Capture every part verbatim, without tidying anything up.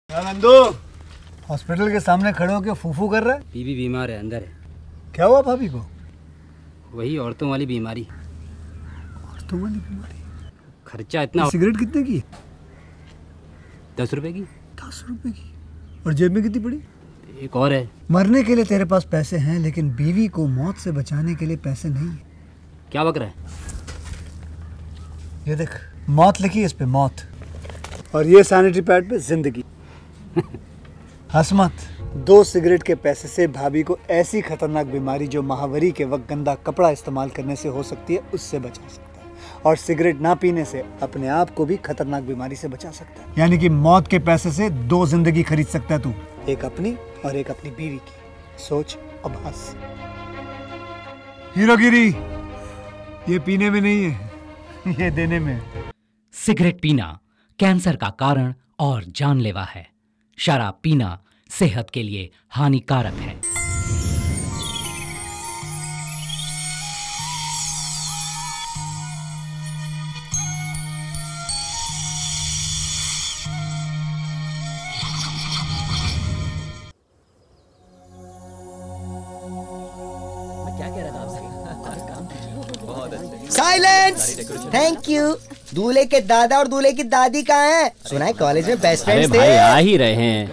Nandu, hospital के सामने खड़े होकर फूफू कर रहा है। बीवी बीमार है, अंदर है। क्या हुआ भाभी को? वही औरतों वाली बीमारी। औरतों वाली बीमारी? खर्चा इतना। सिगरेट कितने की? दस रुपए की। दस रुपए की? और जेब में कितनी पड़ी? एक और है। मरने के लिए तेरे पास पैसे हैं, लेकिन बीवी को मौत से बचाने के लिए पैसे नहीं है। क्या बक रहा है? ये देख, मौत लिखी है इस पे, मौत। और ये सैनिटरी पैड पे जिंदगी। हंस मत। दो सिगरेट के पैसे से भाभी को ऐसी खतरनाक बीमारी जो महावरी के वक्त गंदा कपड़ा इस्तेमाल करने से हो सकती है, उससे बचा सकता है। और सिगरेट ना पीने से अपने आप को भी खतरनाक बीमारी से बचा सकता है। यानी कि मौत के पैसे से दो जिंदगी खरीद सकता है तू, एक अपनी और एक अपनी बीवी की। सोच अब हंस। हीरोगिरी ये पीने में नहीं है, ये देने में। सिगरेट पीना कैंसर का कारण और जानलेवा है। शराब पीना सेहत के लिए हानिकारक है। साइलेंस! Thank you. दूल्हे के दादा और दूल्हे की दादी कहाँ हैं? सुना है कॉलेज में बेस्ट फ्रेंड्स थे। भाई आ ही रहे हैं।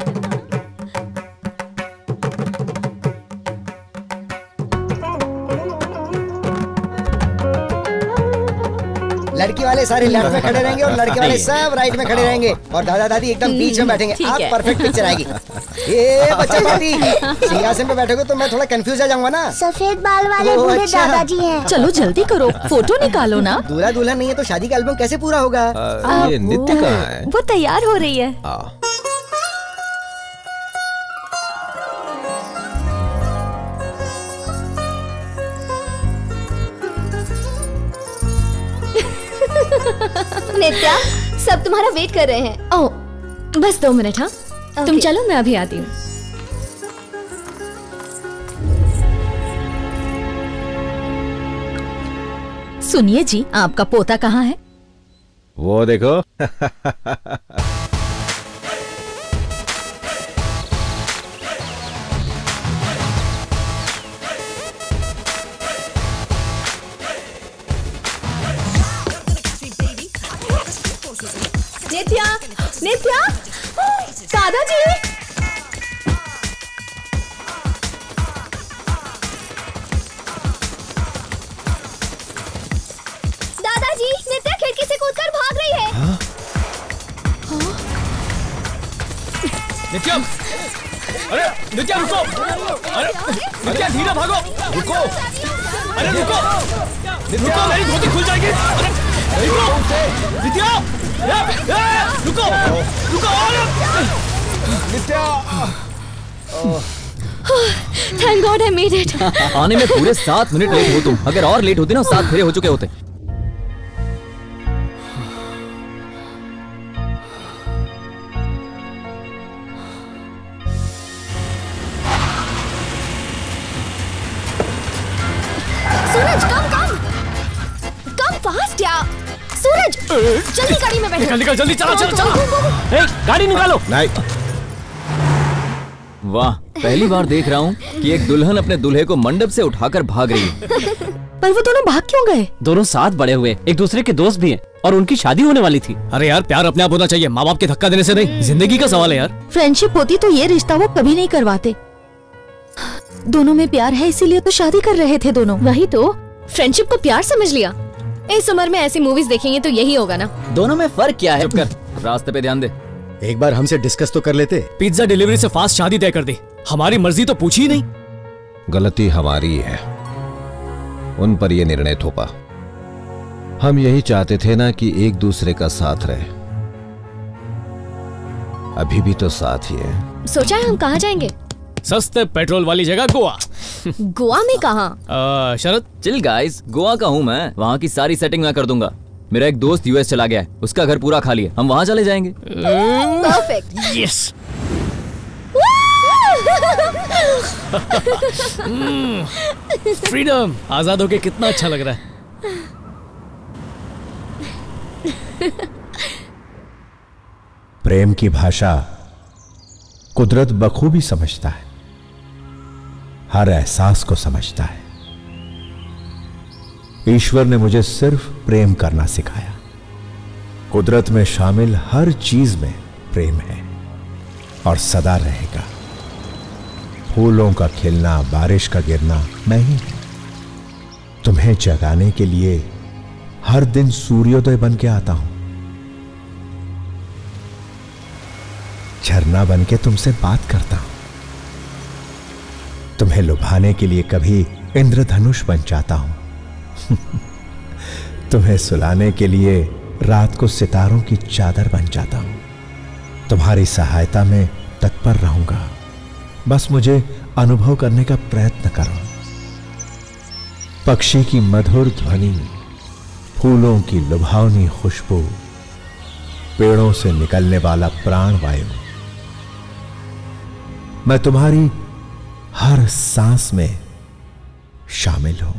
लड़की वाले सारे लेफ्ट में खड़े रहेंगे और लड़के वाले सब राइट में खड़े रहेंगे और दादा दादी एकदम बीच में बैठेंगे। आप परफेक्ट पिक्चर आएगी। ये बच्चा दादी सिंहासन पे बैठोगे तो मैं थोड़ा कंफ्यूज आ जाऊंगा ना। सफेद बाल वाले बूढ़े अच्छा। दादाजी हैं। चलो जल्दी करो, फोटो निकालो ना। दूल्हा दुल्हन नहीं है तो शादी का एल्बम कैसे पूरा होगा? आ, ये नित्य कहाँ है? वो तैयार हो रही है। आ, नित्या, सब तुम्हारा वेट कर रहे हैं। ओह, बस दो मिनट। हाँ Okay. तुम चलो, मैं अभी आती हूँ। सुनिए जी, आपका पोता कहाँ है? वो देखो। नित्या, नित्या, दादाजी। दादाजी, नित्या खिड़की से कूदकर भाग रही है। हाँ? नित्या, अरे नित्या रुको! अरे नित्या धीरे भागो! रुको! अरे रुको! रुको, मेरी धोती खुल जाएगी! अरे रुको! नित्या! ए, ए, रुको! रुको! Nitya! Thank god I made it. आने में पूरे सात मिनट लेट हो तुम। अगर और लेट होती ना, सात फेरे हो चुके होते। सूरज, कम कम कम फास्ट यार। सूरज, जल्दी गाड़ी में बैठो। निकल निकल जल्दी, चला चला चला। ए, गाड़ी निकालो। नहीं। वाह, पहली बार देख रहा हूँ कि एक दुल्हन अपने दूल्हे को मंडप से उठाकर भाग रही है। पर वो दोनों भाग क्यों गए? दोनों साथ बड़े हुए, एक दूसरे के दोस्त भी हैं और उनकी शादी होने वाली थी। अरे यार, प्यार अपने आप होना चाहिए, माँ बाप के धक्का देने से नहीं। जिंदगी का सवाल है यार। फ्रेंडशिप होती तो ये रिश्ता वो कभी नहीं करवाते। दोनों में प्यार है इसीलिए तो शादी कर रहे थे दोनों। वही तो, फ्रेंडशिप को प्यार समझ लिया। इस उम्र में ऐसी मूवीज देखेंगे तो यही होगा ना। दोनों में फर्क क्या है? चुप कर, रास्ते पे ध्यान दे। एक बार हमसे डिस्कस तो कर लेते। पिज्जा डिलीवरी से फास्ट शादी तय कर दी। हमारी मर्जी तो पूछी ही नहीं। गलती हमारी है, उन पर ये निर्णय थोपा। हम यही चाहते थे ना कि एक दूसरे का साथ रहे। अभी भी तो साथ ही है। सोचा है हम कहाँ जाएंगे? सस्ते पेट्रोल वाली जगह गोवा। गोवा में कहाँ? शरद चिल गाइस, गोवा का हूँ मैं। वहाँ की सारी सेटिंग मैं कर दूंगा। मेरा एक दोस्त यूएस चला गया है, उसका घर पूरा खाली है, हम वहाँ चले जाएंगे। परफेक्ट। यस। फ्रीडम, आजाद होके कितना अच्छा लग रहा है। प्रेम की भाषा कुदरत बखूबी समझता है, हर एहसास को समझता है। ईश्वर ने मुझे सिर्फ प्रेम करना सिखाया। कुदरत में शामिल हर चीज में प्रेम है और सदा रहेगा। फूलों का खिलना, बारिश का गिरना मैं ही हूं। तुम्हें जगाने के लिए हर दिन सूर्योदय बन के आता हूं। झरना बन के तुमसे बात करता हूं। तुम्हें लुभाने के लिए कभी इंद्रधनुष बन जाता हूं। तुम्हें सुलाने के लिए रात को सितारों की चादर बन जाता हूं। तुम्हारी सहायता में तत्पर रहूंगा, बस मुझे अनुभव करने का प्रयत्न करो। पक्षी की मधुर ध्वनि, फूलों की लुभावनी खुशबू, पेड़ों से निकलने वाला प्राण वायु, मैं तुम्हारी हर सांस में शामिल हूं।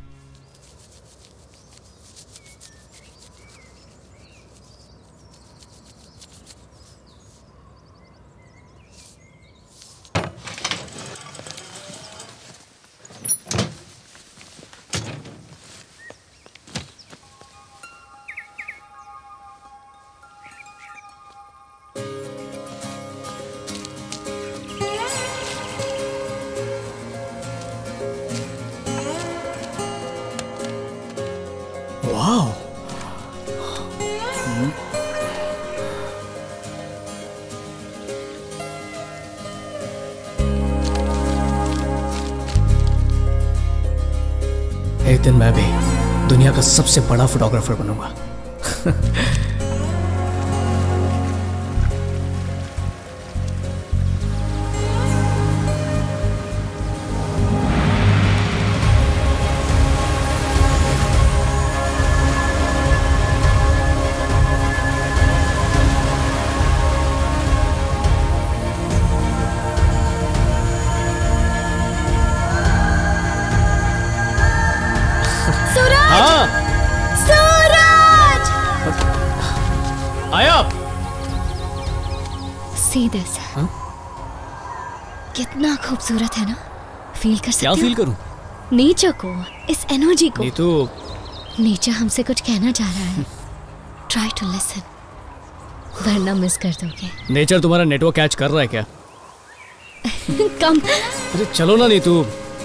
एक दिन मैं भी दुनिया का सबसे बड़ा फोटोग्राफर बनूंगा। कितना खूबसूरत है ना, फील कर सकते क्या फील करूं? नेचर को, इस एनर्जी को। नीतू, नेचर हमसे कुछ कहना चाह रहा है। ट्राई टू लिसन, वरना मिस कर दोगे। नेचर तुम्हारा नेटवर्क कैच कर रहा है क्या? कम। अरे चलो ना Nitu.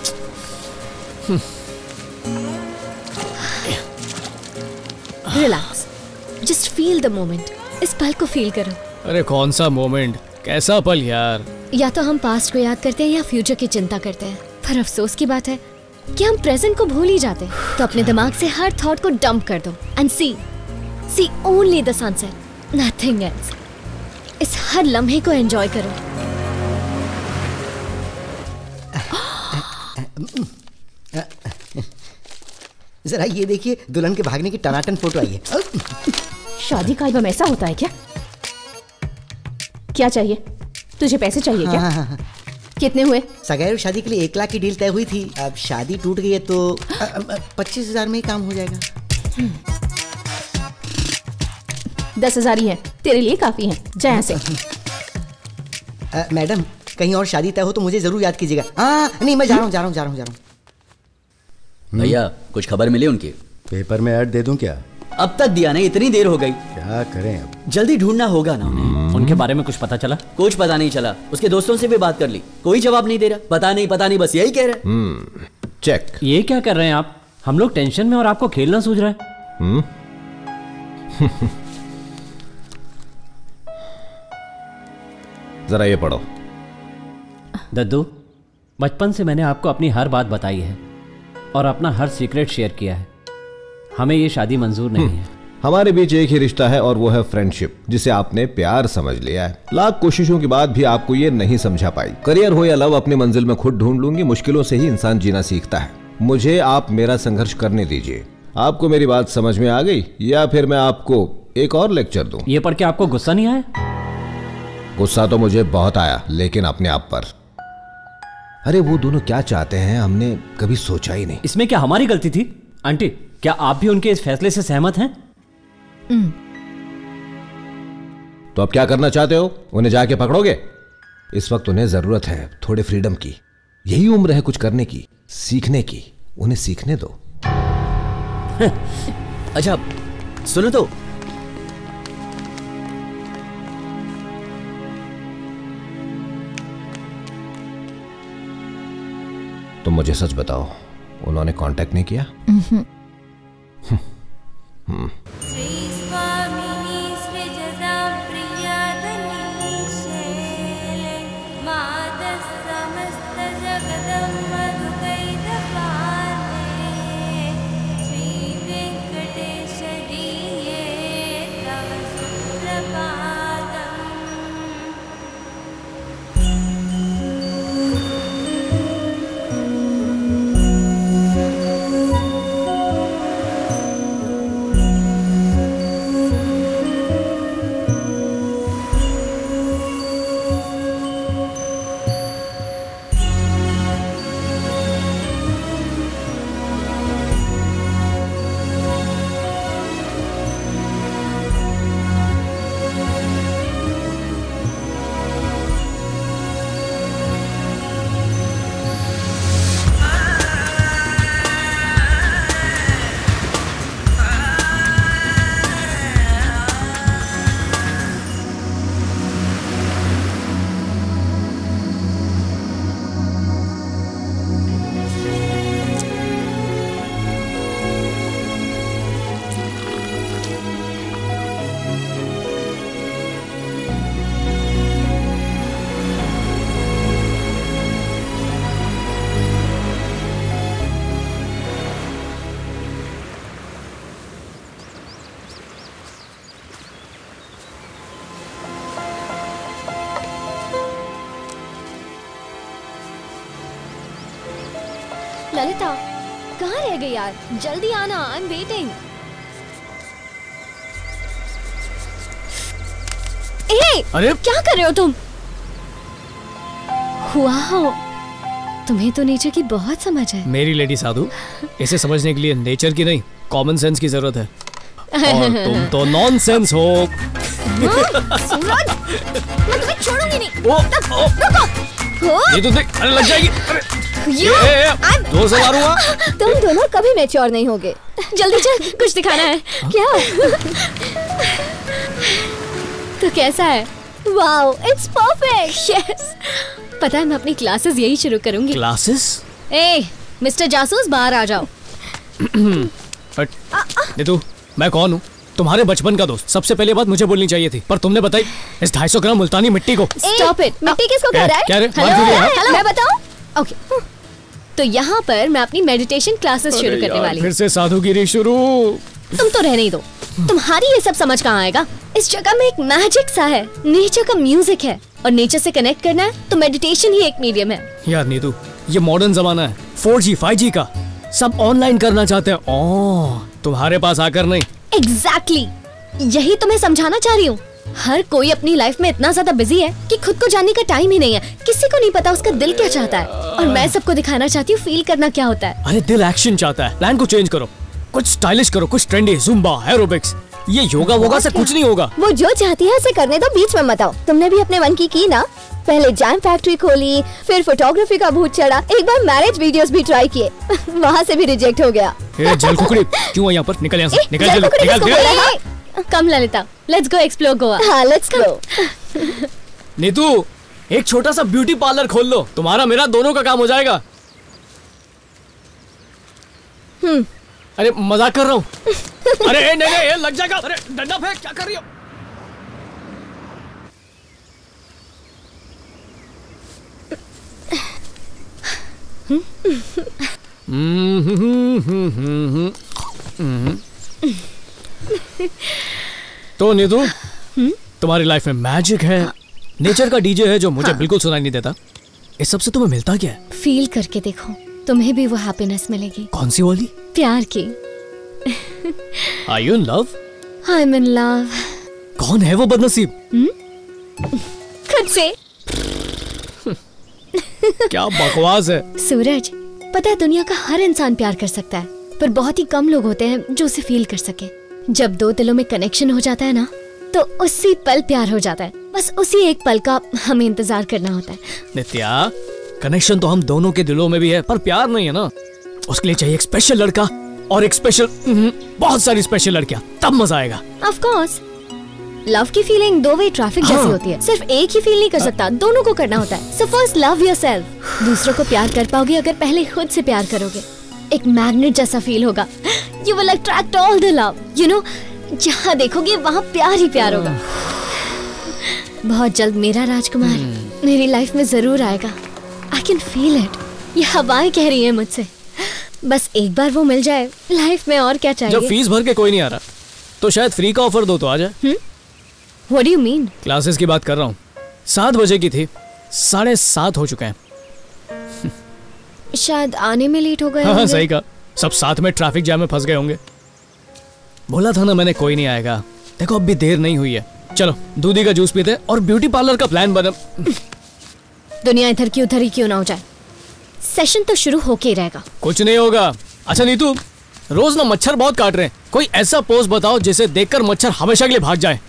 Relax, just feel the moment. इस पल को फील करो। अरे कौन सा मोमेंट, कैसा पल यार। या तो हम पास्ट को याद करते हैं या फ्यूचर की चिंता करते हैं, पर अफसोस की बात है कि हम प्रेजेंट को भूल ही जाते हैं। तो अपने दिमाग से हर थॉट को डंप कर दो and see see only the sunset, nothing else. इस हर लम्हे को एंजॉय करो। जरा ये देखिए, दुल्हन के भागने की टनाटन फोटो आई है। शादी का एल्बम ऐसा होता है क्या? क्या चाहिए तुझे? पैसे चाहिए क्या? हाँ, हाँ, हाँ। कितने हुए? सगाई और शादी के लिए एक लाख की डील तय हुई थी। अब शादी टूट गई है तो पच्चीस हजार में ही काम हो जाएगा। दस हजार ही है, तेरे लिए काफी है। जा यहाँ से। मैडम, कहीं और शादी तय हो तो मुझे जरूर याद कीजिएगा। हाँ नहीं, मैं जा रहा हूँ जा रहा हूँ जा रहा हूँ जा रहा हूँ। भैया कुछ खबर मिली उनकी? पेपर में ऐड दे दूं क्या? अब तक दिया नहीं, इतनी देर हो गई। क्या करें अब? जल्दी ढूंढना होगा ना उन्हें। उनके बारे में कुछ पता चला? कुछ पता नहीं चला। उसके दोस्तों से भी बात कर ली, कोई जवाब नहीं दे रहा। पता नहीं पता नहीं, बस यही कह रहे हैं। चेक। ये क्या कर रहे हैं आप? हम लोग टेंशन में और आपको खेलना सूझ रहा है। हम्म जरा ये पढ़ो। दद्दू, बचपन से मैंने आपको अपनी हर बात बताई है और अपना हर सीक्रेट शेयर किया है। हमें ये शादी मंजूर नहीं है। हमारे बीच एक ही रिश्ता है और वो है फ्रेंडशिप, जिसे आपने प्यार समझ लिया है। लाख कोशिशों के बाद भी आपको ये नहीं समझा पाई। करियर हो या लव, अपनी मंजिल में खुद ढूंढ लूंगी। मुश्किलों से ही इंसान जीना सीखता है। मुझे आप मेरा संघर्ष करने दीजिए। आपको मेरी बात समझ में आ गई या फिर मैं आपको एक और लेक्चर दूं? ये पढ़ के आपको गुस्सा नहीं आया? गुस्सा तो मुझे बहुत आया, लेकिन अपने आप पर। अरे वो दोनों क्या चाहते हैं हमने कभी सोचा ही नहीं। इसमें क्या हमारी गलती थी? आंटी, क्या आप भी उनके इस फैसले से सहमत हैं? तो अब क्या करना चाहते हो? उन्हें जाके पकड़ोगे? इस वक्त उन्हें जरूरत है थोड़े फ्रीडम की। यही उम्र है कुछ करने की, सीखने की। उन्हें सीखने दो। अच्छा सुनो तो, तुम मुझे सच बताओ, उन्होंने कांटेक्ट नहीं किया? हम्म। ललिता, कहाँ रह गई यार? जल्दी आना, आई एम वेटिंग। ए, अरे क्या कर रहे हो तुम? वाओ, तुम्हें तो नेचर की बहुत समझ है। मेरी लेडी साधु, इसे समझने के लिए नेचर की नहीं कॉमन सेंस की जरूरत है। और तुम तो नॉनसेंस हो। सूरज, मैं तुम्हें छोड़ूंगी नहीं। ओ, ओ, रुको। ये तो देख, अरे लग जाएगी। You, दो सौ मारूंगा। तुम दोनों कभी मैच्योर नहीं होगे। जल्दी चल, कुछ दिखाना है। क्या? तो कैसा है? Wow, it's perfect. यस। पता है मैं अपनी क्लासेस यही शुरू करूंगी। क्लासेस? ए, मिस्टर जासूस बाहर आ जाओ। नीतू, मैं कौन हूँ? तुम्हारे बचपन का दोस्त। सबसे पहले बात मुझे बोलनी चाहिए थी, पर तुमने बताई इस ढाई सौ ग्राम मुल्तानी मिट्टी को। Stop it. मिट्टी किसको कह रहा है? क्या रे? हेलो, मैं बताऊं? ओके, तो यहाँ पर मैं अपनी मेडिटेशन क्लासेस शुरू करने वाली हूँ। फिर से साधुगिरी शुरू। तुम तो रहने ही दो। तुम्हारी ये सब समझ कहाँ आएगा? इस जगह में एक मैजिक सा है, नेचर का म्यूजिक है, और नेचर से कनेक्ट करना है तो मेडिटेशन ही एक मीडियम है। यार नीतू, ये मॉडर्न जमाना है, फोर जी फाइव जी का। सब ऑनलाइन करना चाहते हैं। ओह, तुम्हारे पास आकर नहीं। एग्जैक्टली, यही तुम्हें समझाना चाह रही हूँ। हर कोई अपनी लाइफ में इतना ज्यादा बिजी है कि खुद को जानने का टाइम ही नहीं है। किसी को नहीं पता उसका दिल क्या चाहता है, और मैं सबको दिखाना चाहती हूँ फील करना क्या होता है। अरे दिल एक्शन चाहता है। प्लान को चेंज करो, कुछ स्टाइलिश करो, कुछ ट्रेंडी, जुम्बा, एरोबिक्स। ये योगा वोगा से कुछ नहीं होगा। वो जो चाहती है उसे करने दो, बीच में मत आओ। तुमने भी अपने मन की की ना। पहले जैम फैक्ट्री खोली, फिर फोटोग्राफी का भूत चढ़ा, एक बार मैरिज वीडियोस भी ट्राई किए, वहाँ से भी रिजेक्ट हो गया। ए, जल कुकड़ी, क्यों यहाँ पर? निकल यहाँ से, निकल जल्दी, निकल, निकल। Come Lalita, let's go explore Goa. हाँ, लेट्स गो। नीतू, एक छोटा सा ब्यूटी पार्लर खोल लो, तुम्हारा मेरा दोनों का काम हो जाएगा। हम्म। अरे मजाक कर रहा हूँ। अरे नहीं नहीं, ये लग जाएगा। अरे डंडा फेंक, क्या कर रही हो? तो नीतू, तुम्हारी लाइफ में मैजिक है, नेचर का डीजे है जो मुझे हाँ। बिल्कुल सुनाई नहीं देता। इस सब से तुम्हें मिलता क्या है? फील करके देखो, तुम्हें भी वो हैप्पीनेस मिलेगी। कौन सी वाली? प्यार की। Are you in love? I'm in love. कौन है वो बदनसीब? खुद से। क्या बकवास है। सूरज, पता है दुनिया का हर इंसान प्यार कर सकता है, पर बहुत ही कम लोग होते हैं जो उसे फील कर सके। जब दो दिलों में कनेक्शन हो जाता है ना, तो उसी पल प्यार हो जाता है। बस उसी एक पल का हमें इंतजार करना होता है। नित्या, कनेक्शन तो हम दोनों के दिलों में भी है, पर प्यार नहीं है ना। उसके लिए चाहिए एक स्पेशल लड़का और एक स्पेशल, बहुत सारी स्पेशल लड़कियां, तब मजा आएगा। ऑफ कोर्स, लव की फीलिंग दो वे ट्रैफिक जैसी होती है। सिर्फ एक ही फील नहीं कर सकता, दोनों को करना होता है। So first love yourself. दूसरों को प्यार कर पाओगे अगर पहले खुद से प्यार करोगे। एक मैग्नेट जैसा फील होगा। You will attract all the love. You know, जहाँ देखोगे वहाँ प्यार ही प्यार होगा। बहुत जल्द मेरा राजकुमार मेरी लाइफ में जरूर आएगा। I can feel it. ये हवाएं कह रही है मुझसे। बस एक बार वो मिल जाए, लाइफ में और क्या चाहिए। जब फीस भर के कोई नहीं आ रहा तो शायद फ्री का ऑफर दो तो आ जाए। What do you mean? Classes की बात कर रहा हूँ। सात बजे की थी, साढ़े सात हो चुके हैं। शायद आने में लेट हो गए। हाँ, सही कहा। सब साथ में ट्रैफिक जैम में फंस गए होंगे। बोला था ना मैंने, कोई नहीं आएगा। देखो अब भी देर नहीं हुई है। चलो दूधी का जूस पीते और ब्यूटी पार्लर का प्लान बना। दुनिया इधर की उधर ही क्यों ना हो जाए, सेशन तो शुरू होके ही रहेगा। कुछ नहीं होगा। अच्छा नीतू, रोज ना मच्छर बहुत काट रहे हैं, कोई ऐसा पोज बताओ जिसे देखकर मच्छर हमेशा के लिए भाग जाए।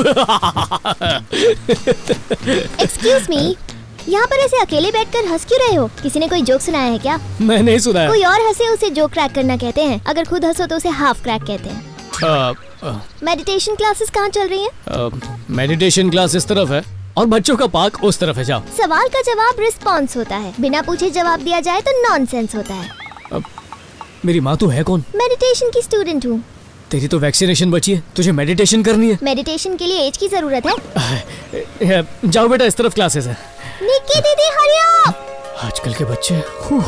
एक्सक्यूज मी, यहाँ पर ऐसे अकेले बैठकर हंस क्यों रहे हो? किसी ने कोई जोक सुनाया है क्या? मैं नहीं सुनाया। कोई और हंसे उसे जोक क्रैक करना कहते हैं। अगर खुद हंसो तो उसे हाफ क्रैक कहते हैं। मेडिटेशन क्लासेस कहाँ चल रही हैं? मेडिटेशन क्लास इस तरफ है और बच्चों का पार्क उस तरफ है। जाओ। सवाल का जवाब रिस्पॉन्स होता है, बिना पूछे जवाब दिया जाए तो नॉनसेंस होता है। अब, मेरी माँ तू है कौन? मेडिटेशन की स्टूडेंट हूँ। तेरी तो वैक्सीनेशन बची है, तुझे मेडिटेशन करनी है। मेडिटेशन के लिए एज की जरूरत है। जाओ बेटा, इस तरफ क्लासेस है। निक्की दीदी हरी अप। आजकल के बच्चे।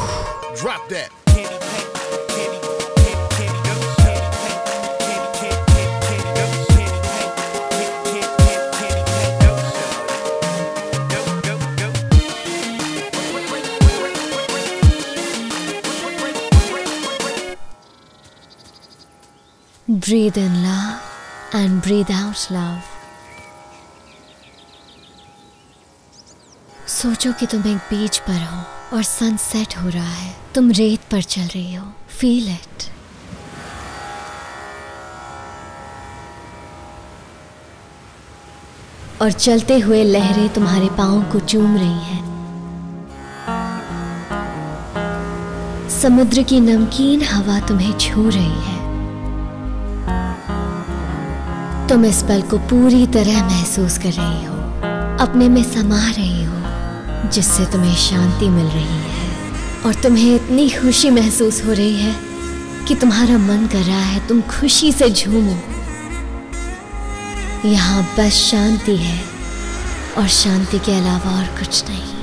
Breathe in love and breathe out love. सोचो कि तुम एक बीच पर हो और सनसेट हो रहा है। तुम रेत पर चल रही हो। Feel it. और चलते हुए लहरें तुम्हारे पाँव को चूम रही हैं। समुद्र की नमकीन हवा तुम्हें छू रही है। तुम इस पल को पूरी तरह महसूस कर रही हो, अपने में समा रही हो, जिससे तुम्हें शांति मिल रही है और तुम्हें इतनी खुशी महसूस हो रही है कि तुम्हारा मन कर रहा है तुम खुशी से झूमो। यहाँ बस शांति है और शांति के अलावा और कुछ नहीं।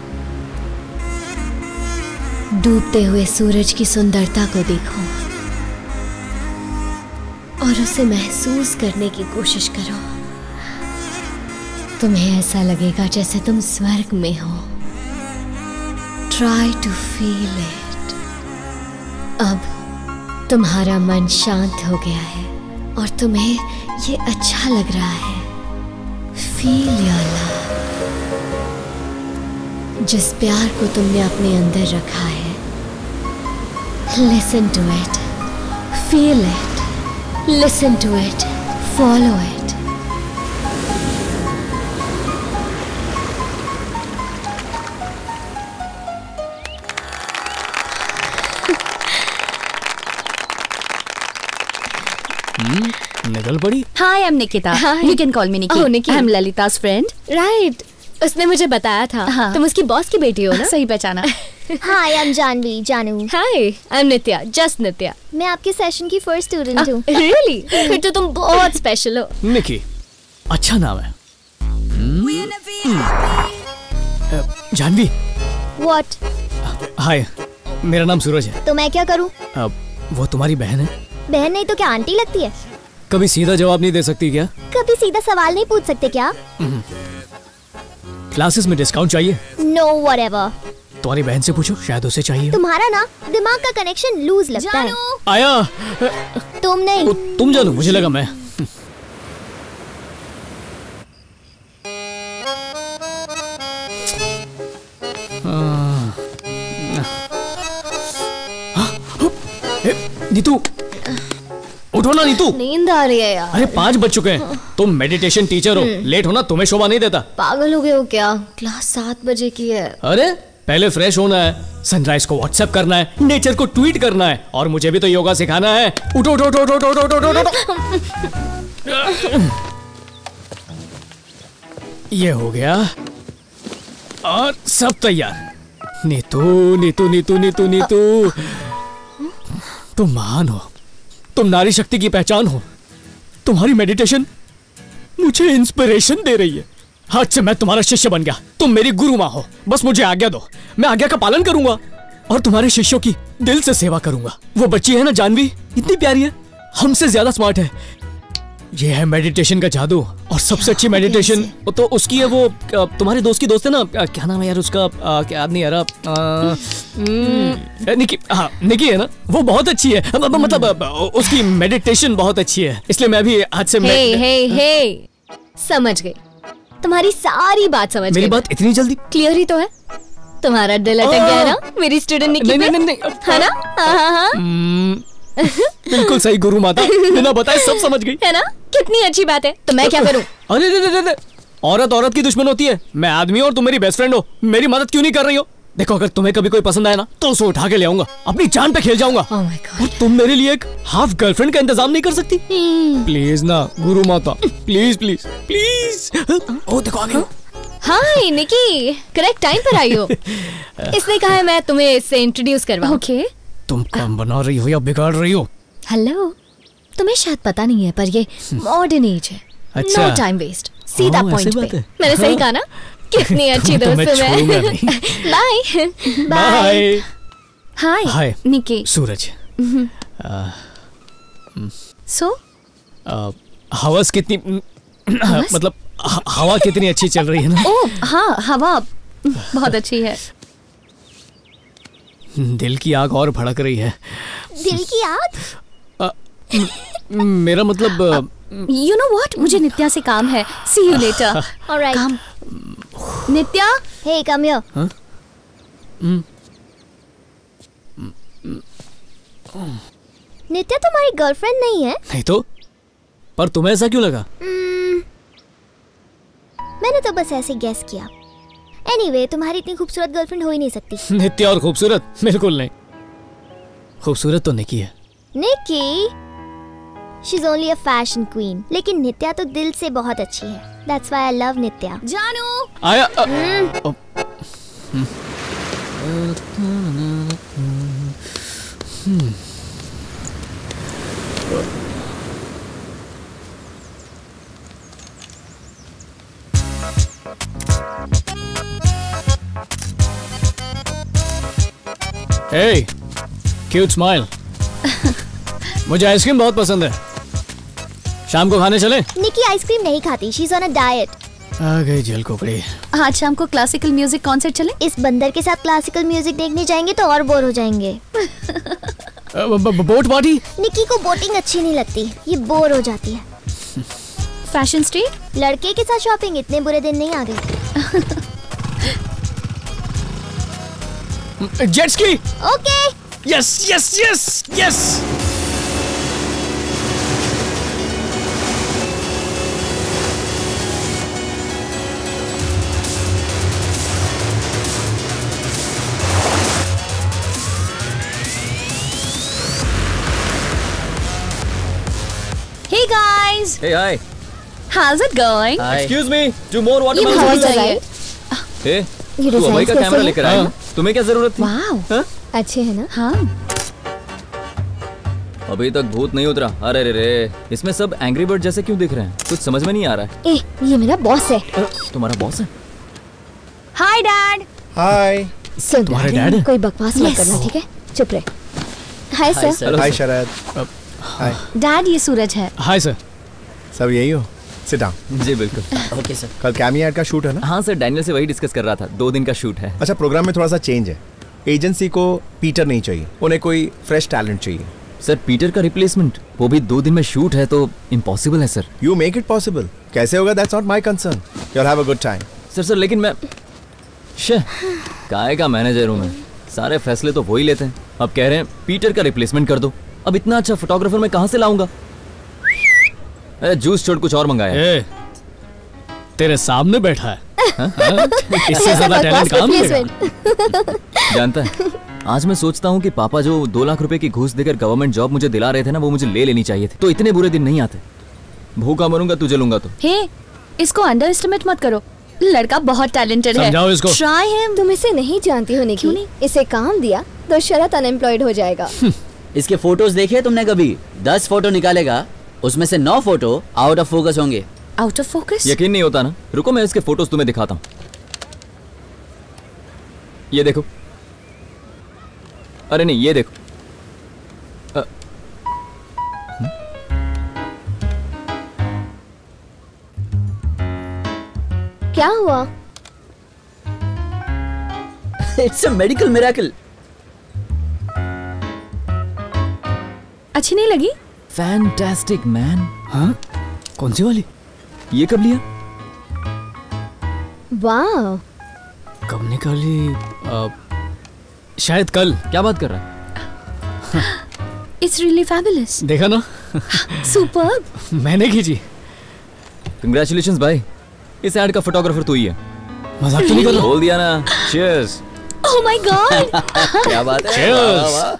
डूबते हुए सूरज की सुंदरता को देखो और उसे महसूस करने की कोशिश करो। तुम्हें ऐसा लगेगा जैसे तुम स्वर्ग में हो। Try to feel it. अब तुम्हारा मन शांत हो गया है और तुम्हें ये अच्छा लग रहा है। Feel your love. जिस प्यार को तुमने अपने अंदर रखा है, listen to it, feel it. Listen to it, follow it. hmm, निकल पड़ी। Hi, I'm Nikita. Hi. You can call me Nikki. Oh, Nikki. I'm Lalita's friend. Right. उसने मुझे बताया था। हाँ. तुम उसकी बॉस की बेटी हो ना? सही पहचाना। Hi, I'm जानवी, जानू। Hi, I'm नित्या, just नित्या। मैं आपके सेशन की फर्स्ट स्टूडेंट हूँ। Really? फिर तो तुम बहुत स्पेशल हो। निकी, अच्छा नाम है। जानवी। What? हाय, मेरा नाम सूरज है। तो मैं क्या करूँ? वो तुम्हारी बहन है? बहन नहीं तो क्या आंटी लगती है? कभी सीधा जवाब नहीं दे सकती क्या? कभी सीधा सवाल नहीं पूछ सकते क्या? क्लासेस में डिस्काउंट चाहिए? No, whatever. तुम्हारी बहन से पूछो, शायद उसे चाहिए। तुम्हारा ना दिमाग का कनेक्शन लूज लगता है। आया। तुम नहीं। तुम जानो, मुझे लगा मैं। नीतू, उठो ना नीतू। नींद आ रही है यार। अरे पाँच बज चुके हैं। तुम मेडिटेशन टीचर हो, लेट होना तुम्हें शोभा नहीं देता। पागल हो गए हो क्या? क्लास सात बजे की है। अरे पहले फ्रेश होना है, सनराइज को व्हाट्सएप करना है, नेचर को ट्वीट करना है, और मुझे भी तो योगा सिखाना है। उठो उठो उठो उठो उठो उठो उठो। ये हो गया और सब तैयार। नीतू नीतू नीतू नीतू नीतू, तुम महान हो, तुम नारी शक्ति की पहचान हो। तुम्हारी मेडिटेशन मुझे इंस्पिरेशन दे रही है। आज से मैं तुम्हारा शिष्य बन गया, तुम मेरी गुरु माँ हो। बस मुझे आज्ञा दो, मैं आज्ञा का पालन करूंगा और तुम्हारे शिष्यों की दिल से सेवा करूंगा। वो बच्ची है ना जानवी, इतनी प्यारी है, हमसे ज्यादा स्मार्ट है। ये है मेडिटेशन का जादू, और सबसे अच्छी मेडिटेशन तो उसकी है। वो तुम्हारे दोस्त की दोस्त है ना, क्या नाम है यार उसका, क्या याद नहीं आ रहा। निकी, हाँ निकी है ना, वो बहुत अच्छी है। मतलब उसकी मेडिटेशन बहुत अच्छी है, इसलिए मैं भी आज से हे हे हे समझ गई, तुम्हारी सारी बात समझ गई। मेरी बात इतनी जल्दी क्लियर ही तो है। तुम्हारा दिल अटक गया है ना मेरी स्टूडेंट निकी पे? नहीं नहीं नहीं, है ना? हाँ हाँ बिल्कुल सही गुरु माता, बिना बताए सब समझ गई। है ना? कितनी अच्छी बात है। तो मैं क्या करूं? अरे रे रे रे, औरत औरत की दुश्मन होती है। मैं आदमी हूं और तुम मेरी बेस्ट फ्रेंड हो, मेरी मदद क्यों नहीं कर रही हो? देखो अगर तुम्हें कभी कोई पसंद आया ना तो उसे उठा के ले आऊंगा, अपनी जान पे खेल जाऊंगा। oh my God. और तुम मेरे लिए एक हाफ गर्लफ्रेंड का इंतजाम नहीं कर सकती? प्लीज ना गुरु माता, प्लीज प्लीज प्लीज। ओ देखो आ गई। हाय निकी, करेक्ट टाइम पर आई हो। इसने कहा है मैं तुम्हें इससे इंट्रोड्यूस करवाऊं। ओके। तुम काम बना रही हो या बिगाड़ रही हो? हेलो, तुम्हें शायद पता नहीं है पर ये मॉडर्न एज है। अच्छा। नो टाइम वेस्ट, सीधा हाँ, पॉइंट ऐसी पे। बात है। मैंने सही कहा ना? कितनी अच्छी तो मैं दोस्त हूँ छोड़ूंगा मैं। नहीं। Bye bye. हाय हाय निकी। सूरज। सो हवस कितनी, मतलब ह- हवा कितनी अच्छी चल रही है ना? ओह हाँ, हवा बहुत अच्छी है। दिल की आग और भड़क रही है। दिल की आग? अ, म- मेरा मतलब यू नो व्हाट, मुझे नित्या से काम है। See you later. ऑलराइट। काम। Nitya, hey come here. हाँ? हम्म, नित्या तुम्हारी गर्लफ्रेंड नहीं है? नहीं तो, पर तुम्हें ऐसा क्यों लगा? Hmm, मैंने तो बस ऐसे गेस किया। एनीवे, तुम्हारी इतनी खूबसूरत गर्लफ्रेंड हो ही नहीं सकती। नित्या और खूबसूरत? बिल्कुल नहीं, खूबसूरत तो निकी है। Niki, she is only a fashion queen, लेकिन नित्या तो दिल से बहुत अच्छी है। That's why I love Nitya. जानू आया अ, Hmm. अ, हम्म। हम्म। Hey, cute smile. मुझे आइसक्रीम बहुत पसंद है, शाम को खाने चले? निकी आइसक्रीम नहीं खाती, she is on a diet. आ गई जल कुकड़ी। आज शाम को क्लासिकल म्यूजिक कॉन्सर्ट चले? इस बंदर के साथ क्लासिकल म्यूजिक देखने जाएंगे तो और बोर हो जाएंगे। Boat party? निकी को बोटिंग अच्छी नहीं लगती, ये बोर हो जाती है। Fashion street? लड़के के साथ शॉपिंग, इतने बुरे दिन नहीं आ गए। Jet ski? Okay. Yes yes yes yes. Hey guys, Hey, hi. how's it going? Hi. Excuse me, two more ये watermelons. बहुत चाहिए। Hey, ये तू अभय का डिजाइन कैमरा लेकर आई ना? तुम्हें क्या जरूरत थी? वाओ, अच्छे है ना? हाँ। अभी तक भूत नहीं उतरा। अरे रे रे, इसमें सब एंग्री बर्ड जैसे क्यों दिख रहे हैं? कुछ समझ में नहीं आ रहा है। ए, ये मेरा बॉस है। तुम्हारा बॉस है? Hi Dad. हाय। सुन, तुम्हारे डैड? कोई बकवास मत करना, ठीक है? चुप रहे। Hi sir. हाय शरद। हाय। डैड ये सूरज है। Hi sir. सब यही हो? Sit down. जी बिल्कुल। Okay sir. कल कैमी एड का शूट है ना? हाँ सर, डैनियल से वही डिस्कस कर रहा था। दो दिन का शूट है। अच्छा, प्रोग्राम में थोड़ा सा चेंज है। एजेंसी को पीटर नहीं चाहिए, उन्हें कोई फ्रेश टैलेंट चाहिए। सर पीटर का रिप्लेसमेंट, वो भी दो दिन में शूट है तो इम्पॉसिबल है sir. You make it possible. कैसे होगा that's not my concern. You'll have a good time. Sir sir लेकिन मैं शे काय का मैनेजर हूँ मैं, सारे फैसले तो वो ही लेते हैं। अब कह रहे हैं पीटर का रिप्लेसमेंट कर दो। अब इतना अच्छा फोटोग्राफर मैं कहाँ से लाऊंगा? अरे जूस छोड़ कुछ और मंगाया। ए, तेरे सामने बैठा है। हाँ? हाँ? इससे ज्यादा टैलेंट काम मिलेगा। जानता है, आज मैं सोचता हूँ कि पापा जो दो लाख रुपए की घूस देकर गवर्नमेंट जॉब मुझे दिला रहे थे ना, वो मुझे ले लेनी चाहिए थी, तो इतने बुरे दिन नहीं आते। भूखा मरूंगा तुझे लूंगा तो। हे, इसको अंडर एस्टिमेट मत करो, लड़का बहुत टैलेंटेड है। समझाओ इसको। Try him. तुम इसे नहीं जानती हो निकी, नहीं? इसे काम दिया तो शरत अनएम्प्लॉयड हो जाएगा। इसके फोटोज देखे तुमने कभी? दस फोटो निकालेगा, उसमें से नौ फोटो आउट ऑफ फोकस होंगे। Out of focus? यकीन नहीं होता ना, रुको मैं इसके फोटोज तुम्हें दिखाता हूँ। ये देखो। अरे नहीं, ये देखो। अ, क्या हुआ? It's a medical miracle. अच्छी नहीं लगी? Fantastic man. हाँ? कौन सी वाली? ये कब लिया? वाह। कब निकाली? आ, शायद कल। क्या बात कर रहा है? It's really fabulous. देखा ना? Superb. मैंने खींची। Congratulations भाई, इस एड का फोटोग्राफर तू ही है। मजाक तो नहीं कर रहा? बोल दिया ना। Cheers. Oh my God. क्या बात है? Cheers.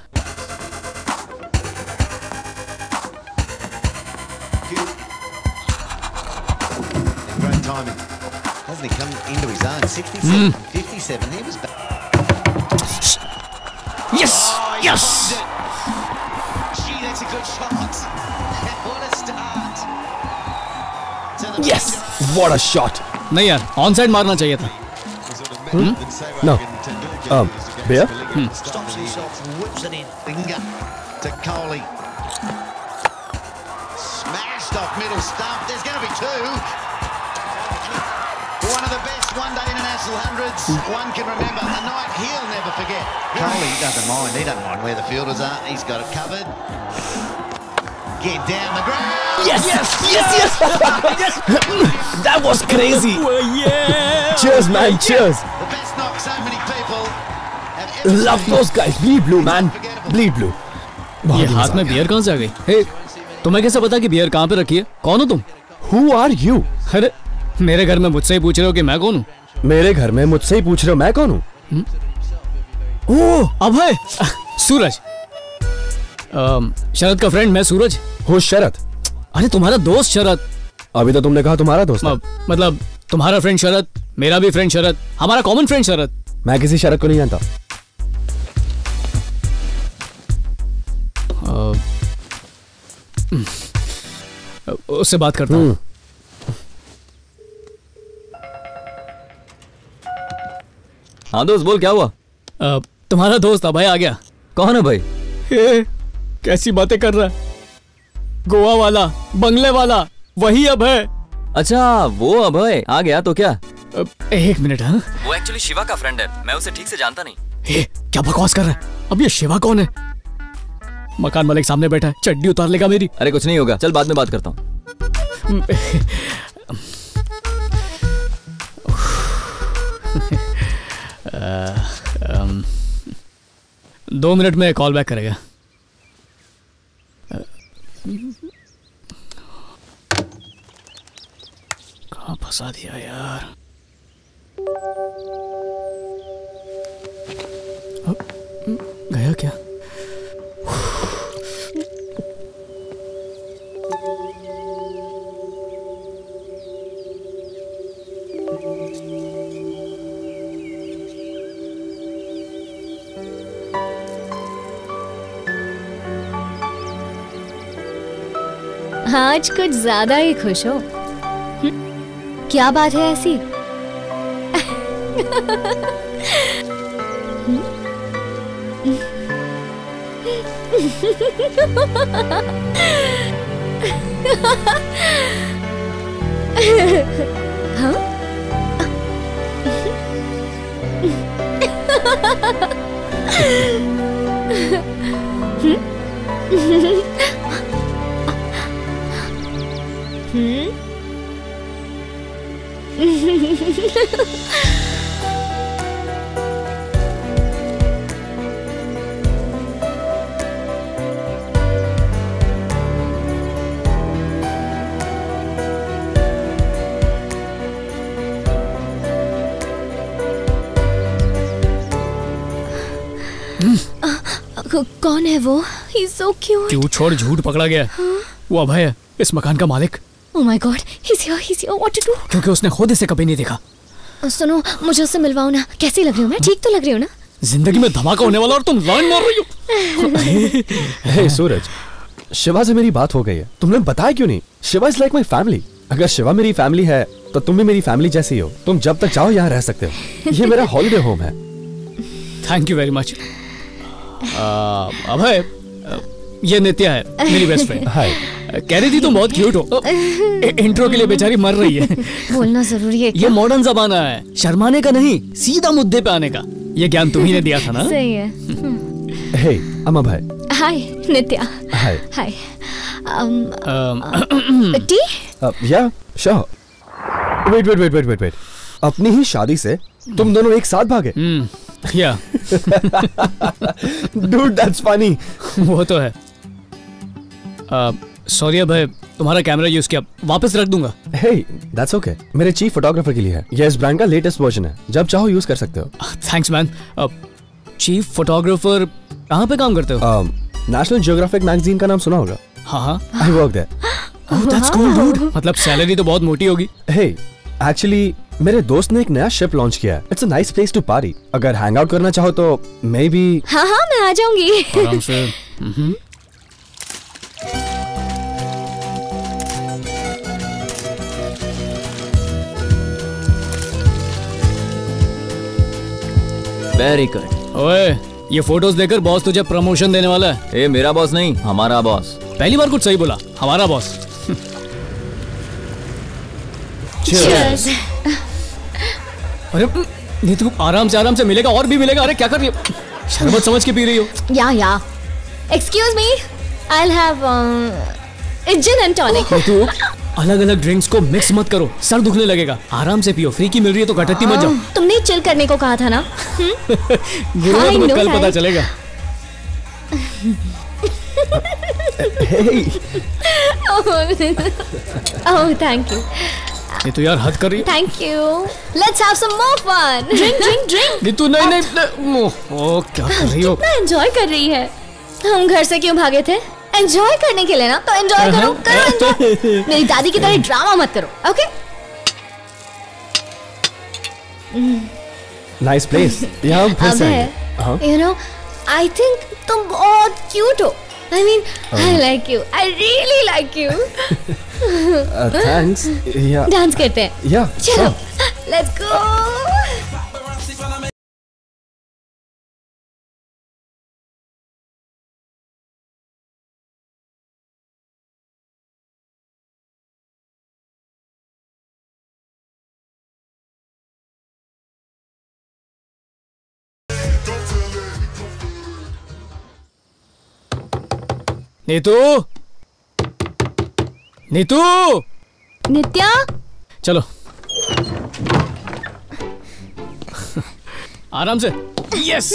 Timing. Hasn't he come into his own? sixty-seven, mm. fifty-seven. He was. Yes, oh, yes. Gee, that's a good shot. What a start. Yes, what a shot. नहीं यार, on side मारना चाहिए था। Hmm? No. Um, beer? Hmm. Stops himself, whips it in. Finger to Coley. Smashed off middle stump. There's going to be two. One of the best one-day international hundreds one can remember. A night he'll never forget. Coley doesn't mind. He doesn't mind where the fielders are. He's got it covered. Get down the ground. Yes, yes, yes, yes. yes. That was crazy. Well, yeah. Cheers, man. Cheers. The best knock so many people have ever Love those guys. Bleed blue, man. Bleed blue. ये हाथ में beer कहाँ से आ गई? हे, तुम्हें कैसे पता कि बियर कहाँ पे रखी है? कौन हो तुम? Who are you? अरे मेरे घर में मुझसे ही पूछ रहे हो कि मैं कौन हूँ? मेरे घर में मुझसे ही पूछ रहे हो मैं कौन हूँ? ओह अभय, सूरज, शरद का फ्रेंड मैं सूरज। हो शरद? अरे तुम्हारा दोस्त शरद। अभी तो तुमने कहा तुम्हारा दोस्त। म, मतलब तुम्हारा फ्रेंड शरद, मेरा भी फ्रेंड शरद, हमारा कॉमन फ्रेंड शरद। मैं किसी शरद को नहीं जानता। उससे बात करता हूँ। हाँ दोस्त बोल, क्या हुआ? आ, तुम्हारा दोस्त अभय आ गया। कौन है भाई? हे, कैसी बातें कर रहा है? गोवा वाला, बंगले वाला, वही अभय। अच्छा वो अभय आ गया तो क्या? एक मिनट। हाँ, वो एक्चुअली शिवा का फ्रेंड है, मैं उसे ठीक से जानता नहीं। हे, क्या बकवास कर रहा है? अब ये शिवा कौन है? मकान मालिक सामने बैठा है, चड्डी उतार लेगा मेरी। अरे कुछ नहीं होगा, चल बाद में बात करता हूँ। दो मिनट में कॉल बैक करेगा। कहाँ फंसा दिया यार? गया क्या? आज कुछ ज्यादा ही खुश हो। क्या बात है ऐसी? हाँ? कौन है वो? He's so cute. क्यों छोड़, झूठ पकड़ा गया। वो अभय है, इस मकान का मालिक। Oh my God, he's here, he's here. What to do? क्योंकि उसने खुद इसे कभी नहीं देखा। सुनो, मुझे उससे मिलवाओ ना। कैसी लग रही हूँ मैं? ठीक तो लग रही हूँ ना? जिंदगी में धमाका होने वाला और तुम लाइन मार रही हो। हे सूरज, शिवा से मेरी बात हो गई है, तुमने बताया क्यों नहीं? Shiva is like my family. अगर शिवा मेरी फैमिली है तो तुम भी मेरी फैमिली जैसी हो। तुम जब तक चाहो यहाँ रह सकते हो। ये मेरा हॉलिडे होम है। Thank you very much. Abhay, ये नित्या है, मेरी बेस्ट फ्रेंड। हाय। कह रही थी तुम बहुत क्यूट हो। इंट्रो के लिए बेचारी मर रही है। बोलना जरूरी है। ये मॉडर्न जमाना है, शर्माने का नहीं, सीधा मुद्दे पे आने का। ये ज्ञान तुम्ही ने दिया था ना? सही है। Hey, I'm Abhay. Hi Nitya. Hi. Hi. Tea? Yeah, sure. Wait wait wait wait wait wait. अपनी ही शादी से तुम दोनों एक साथ भागे? या। Dude, that's funny. वो तो है। सॉरी अभय, तुम्हारा कैमरा यूज किया, वापस रख दूंगा। Hey, that's okay. मेरे चीफ फोटोग्राफर के लिए है। ये इस ब्रांड का लेटेस्ट वर्जन है, जब चाहो यूज कर सकते हो। Thanks man. चीफ फोटोग्राफर कहाँ पे काम करते हो? नेशनल जियोग्राफिक मैगजीन का नाम सुना होगा? हाँ हाँ। I work there. Oh, that's cool, dude. मतलब सैलरी तो बहुत मोटी होगी। Hey, actually मेरे दोस्त ने एक नया शिप लॉन्च किया है। It's a nice place to party. अगर हैंग आउट करना चाहो तो मे बी। हाँ हाँ, मैं आ जाऊंगी। आराम से। Very good. ओए, ये फोटोज देखकर बॉस तुझे प्रमोशन देने वाला है। ए, मेरा बॉस नहीं, हमारा बॉस। पहली बार कुछ सही बोला, हमारा बॉस। Cheers. अरे नहीं, तू आराम से आराम से, मिलेगा और भी मिलेगा। अरे क्या कर रही हो? शरबत समझ के पी रही हो? या या। Excuse me, I'll have uh, a gin and tonic. तू अलग अलग ड्रिंक्स को मिक्स मत करो, सर दुखने लगेगा। आराम से पियो, फ्री की मिल रही है तो घटती मत जाओ। तुमने चिल करने को कहा था ना? गुरु में तुम्हें कल पता चलेगा। Oh, thank you. ये तो यार हद कर रही है। Thank you. Let's have some more fun. Drink, drink, drink. नहीं तू नहीं नहीं, नहीं। ओ, क्या कर रही हो? कितना एंजॉय कर रही है। हम घर से क्यों भागे थे? एंजॉय करने के लिए ना, तो एंजॉय करो, करो एंजॉय। मेरी दादी की तरह ड्रामा मत करो, ओके? Nice place. यहाँ फिर से आएंगे। You know, I think तुम बहुत क्यूट हो। I mean, I like you. I really like you. Thanks. Yeah. Dance करते हैं। Yeah. चलो, let's go. नीतू, नीतू, नित्या, चलो आराम से। यस,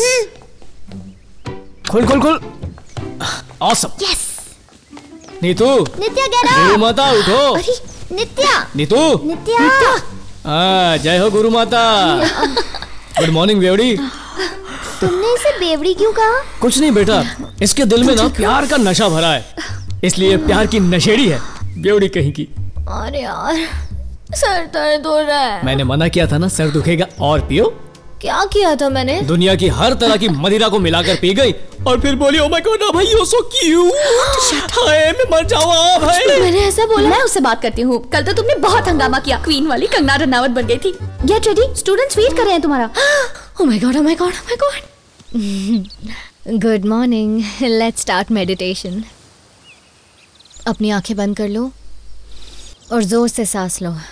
खोल खोल खोल। Awesome. Yes. Nitu, Nitya get up. गुरु माता उठो। अरे नित्या। नीतू। नित्या। हाँ, जय हो गुरु माता। गुड मॉर्निंग बेवड़ी। तुमने इसे बेवड़ी क्यों कहा? कुछ नहीं बेटा, इसके दिल में ना प्यार का नशा भरा है, इसलिए प्यार की नशेड़ी है बेवड़ी कहीं की। अरे यार, सर दर्द हो रहा है। मैंने मना किया था ना, सर दुखेगा और पियो। क्या किया था मैंने? दुनिया की हर तरह की मदिरा को मिलाकर पी गई और फिर बोली, ओ माय गॉड भाई, यू सो क्यूट। हाय मैं मर जाऊं भाई। मैंने ऐसा बोला? मैं उससे बात करती हूँ। कल तो तुमने बहुत हंगामा किया, क्वीन वाली कंगना रनावत बन गई थी। गेट रेडी, स्टूडेंट्स वेट कर रहे हैं तुम्हारा। Oh my god, oh my god, oh my god. Good morning. Let's start meditation. अपनी आंखें बंद कर लो और जोर से सांस लो।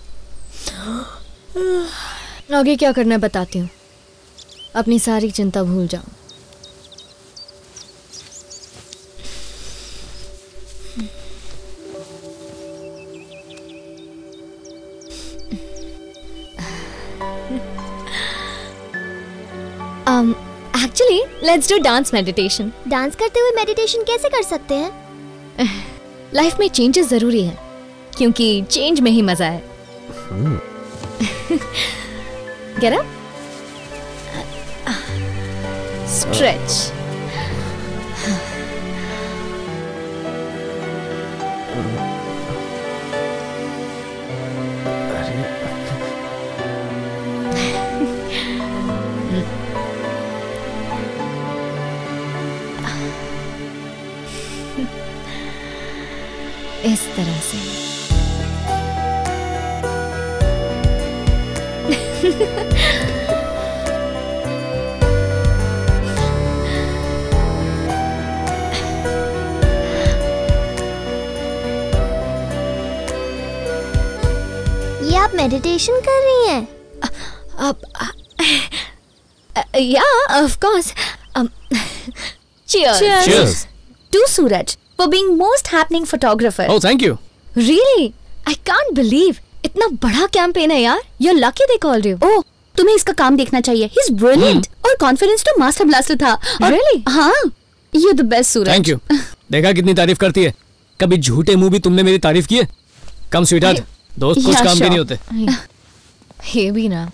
आगे क्या करना है बताती हूँ। अपनी सारी चिंता भूल जाओ। um, Actually, let's do dance meditation. Dance करते हुए मेडिटेशन कैसे कर सकते हैं? लाइफ में चेंजेस जरूरी है, क्योंकि चेंज में ही मजा है। Get up. स्ट्रेच। इस तरह से। ये आप मेडिटेशन कर रही हैं? अब या of course. Cheers. Cheers. Cheers. To Suraj for being most happening photographer. Oh, thank you. Really? I can't believe. इतना बड़ा कैंपेन है यार। You're lucky they called you. Oh, तुम्हें इसका काम देखना चाहिए। He's brilliant. और कॉन्फिडेंस तो मास्टर ब्लास्टर था। Really? हाँ। You're the best, Suraj. Thank you. देखा कितनी तारीफ करती है। कभी झूठे मुंह भी तुमने मेरी तारीफ की है? कम स्वीटहार्ट, दोस्त कुछ काम के नहीं होते। ये भी ना।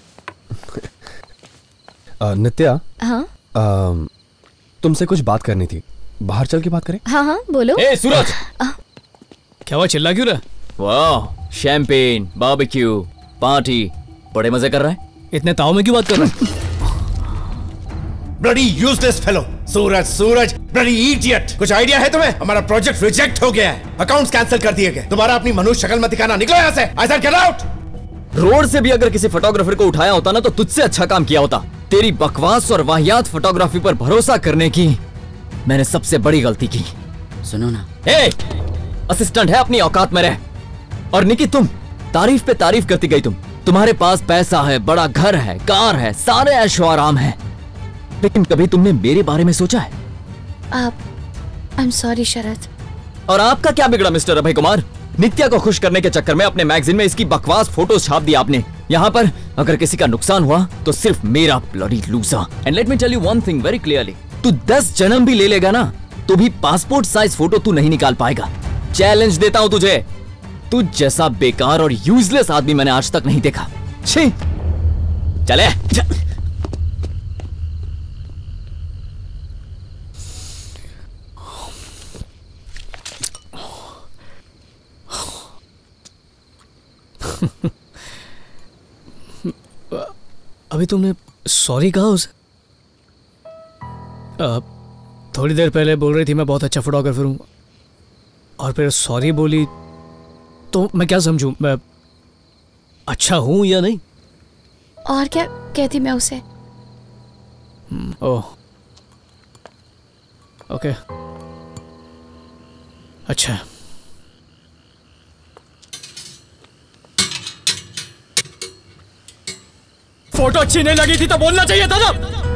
नित्या। हाँ। तुमसे कुछ बात करनी थी, बाहर चल के बात करें? हाँ हाँ बोलो। ए सूरज, क्या हुआ, चिल्ला क्यों रहा? वाह, शैंपेन, बारबेक्यू, पार्टी, बड़े मजे कर रहा है। इतने ताव में क्यों बात कर रहा है? Bloody useless fellow. Suraj Suraj bloody idiot. कुछ आइडिया है तुम्हें? हमारा प्रोजेक्ट रिजेक्ट हो गया है, अकाउंट्स कैंसिल कर दिए गए। दोबारा अपनी मनुष्य शक्ल मत दिखाना, निकलो यहाँ से। I said get out. Road से भी अगर किसी फोटोग्राफर को उठाया होता ना तो तुझसे अच्छा काम किया होता। तेरी बकवास और वाहियात फोटोग्राफी पर भरोसा करने की मैंने सबसे बड़ी गलती की। सुनो ना, ए, असिस्टेंट है, अपनी औकात में रह। और निकी, तुम तारीफ पे तारीफ करती गई। तुम तुम्हारे पास पैसा है, बड़ा घर है, कार है, सारे ऐशो आराम है, लेकिन कभी तुमने मेरे बारे में सोचा है? आप आई एम सॉरी शरद। और आपका क्या बिगड़ा मिस्टर अभय कुमार? नित्या को खुश करने के चक्कर में अपने मैगजीन में इसकी बकवास फोटोज छाप दी आपने। यहाँ पर अगर किसी का नुकसान हुआ तो सिर्फ मेरा, bloody loser. And let me tell you one thing very clearly, तू दस जन्म भी ले लेगा ना तो भी पासपोर्ट साइज फोटो तू नहीं निकाल पाएगा। चैलेंज देता हूं तुझे। तू जैसा बेकार और यूजलेस आदमी मैंने आज तक नहीं देखा। छी, चले। अभी तुमने सॉरी कहा उसे? थोड़ी देर पहले बोल रही थी मैं बहुत अच्छा फोटोग्राफर हूँ, और फिर सॉरी बोली, तो मैं क्या समझूं, मैं अच्छा हूं या नहीं? और क्या कहती मैं उसे? ओह, ओके, अच्छा। फोटो अच्छी नहीं लगी थी तो बोलना चाहिए था ना।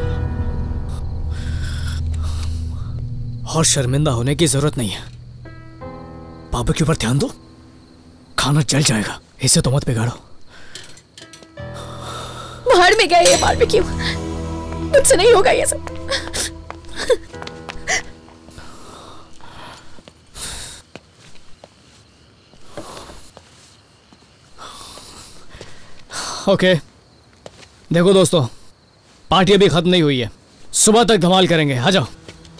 और शर्मिंदा होने की जरूरत नहीं है। बारबेक्यू पर ध्यान दो, खाना जल जाएगा, इसे तो मत बिगाड़ो। बाहर में गए ये बारबेक्यू, मुझसे नहीं होगा ये सब। Okay okay. देखो दोस्तों, पार्टी अभी खत्म नहीं हुई है, सुबह तक धमाल करेंगे। आ जाओ।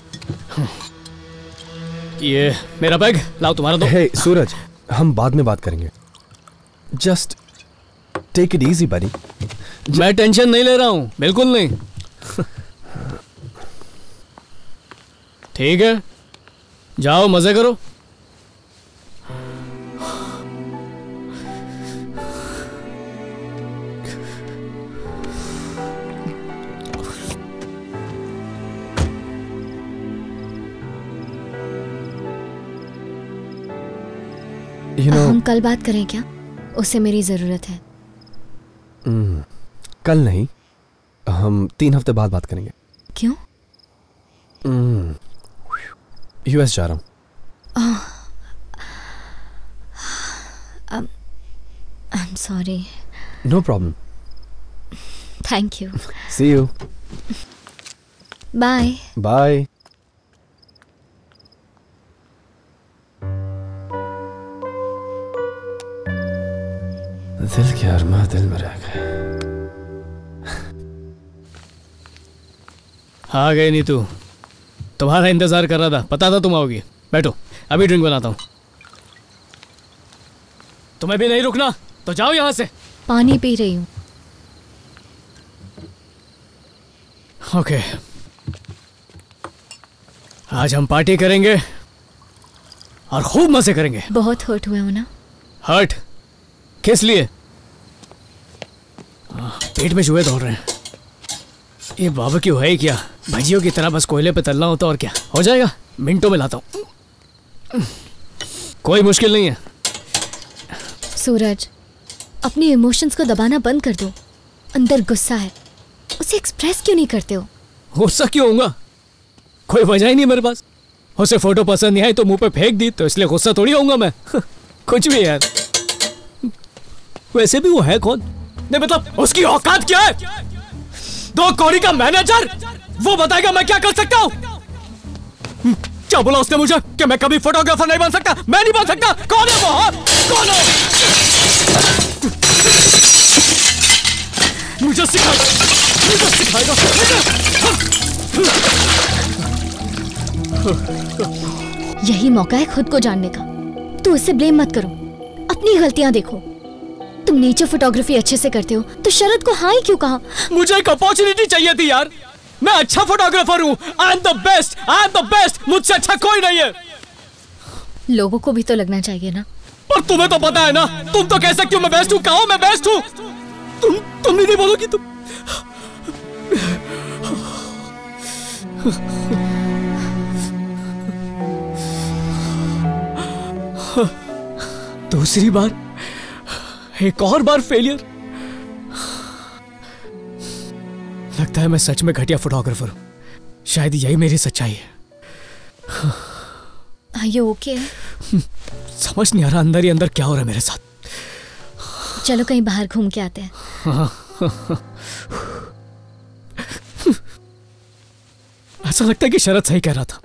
ये मेरा बैग लाओ, तुम्हारा दो। हे सूरज, हम बाद में बात करेंगे, just take it easy buddy. मैं टेंशन नहीं ले रहा हूं, बिल्कुल नहीं। ठीक है, जाओ मजे करो। You know, हम कल बात करें क्या? उससे मेरी जरूरत है। mm, कल नहीं, हम तीन हफ्ते बाद बात करेंगे। क्यों? mm, यूएस जा रहा हूँ। oh, um, I'm sorry. No problem. Thank you. See you. Bye. Bye. दिल के अरमा दिल में रह गए। आ गए नहीं तू, तुम्हारा इंतजार कर रहा था, पता था तुम आओगी। बैठो, अभी ड्रिंक बनाता हूँ। तुम्हें भी नहीं रुकना तो जाओ यहाँ से। पानी पी रही हूँ। ओके, आज हम पार्टी करेंगे और खूब मजे करेंगे। बहुत हर्ट हुए हो ना? हर्ट किस लिए? पेट में चूहे दौड़ रहे हैं। ये बाबा क्यों है क्या? भजियों की तरह बस कोयले पे तलना होता और क्या हो जाएगा। मिनटों में लाता हूँ, कोई मुश्किल नहीं है। सूरज, अपने इमोशंस को दबाना बंद कर दो। अंदर गुस्सा है, उसे एक्सप्रेस क्यों नहीं करते हो? गुस्सा क्यों होगा? कोई वजह ही नहीं मेरे पास। उसे फोटो पसंद नहीं आई तो मुंह पे फेंक दी, तो इसलिए गुस्सा थोड़ी होऊंगा मैं। कुछ भी यार। वैसे भी वो है कौन? नहीं मतलब उसकी औकात क्या है? दो कौड़ी का मैनेजर, वो बताएगा मैं क्या कर सकता हूँ। क्या बोला उसने मुझे कि मैं कभी फोटोग्राफर नहीं बन सकता? मैं नहीं बन सकता। कौन है वो? हाँ? कौन है? मुझे सिखाएगा, मुझे सिखाएगा। यही मौका है खुद को जानने का। तू इससे ब्लेम मत करो, अपनी गलतियां देखो। तुम नेचर फोटोग्राफी अच्छे से करते हो तो शरद को हाँ ही क्यों कहा? मुझे एक अपॉर्चुनिटी चाहिए थी यार। मैं अच्छा फोटोग्राफर हूँ। I am the best, I am the best. मुझसे अच्छा कोई नहीं है। लोगों को भी तो लगना चाहिए ना। पर तुम्हें तो पता है ना, तुम तो कह सकती हो मैं बेस्ट हूँ। कहो मैं बेस्ट हूँ। तुम तुम नहीं बोलोगी तुम। दूसरी बार, एक और बार फेलियर। लगता है मैं सच में घटिया फोटोग्राफर हूं। शायद यही मेरी सच्चाई है। Are you okay? समझ नहीं आ रहा अंदर ही अंदर क्या हो रहा है मेरे साथ। चलो कहीं बाहर घूम के आते हैं। ऐसा लगता है कि शरद सही कह रहा था।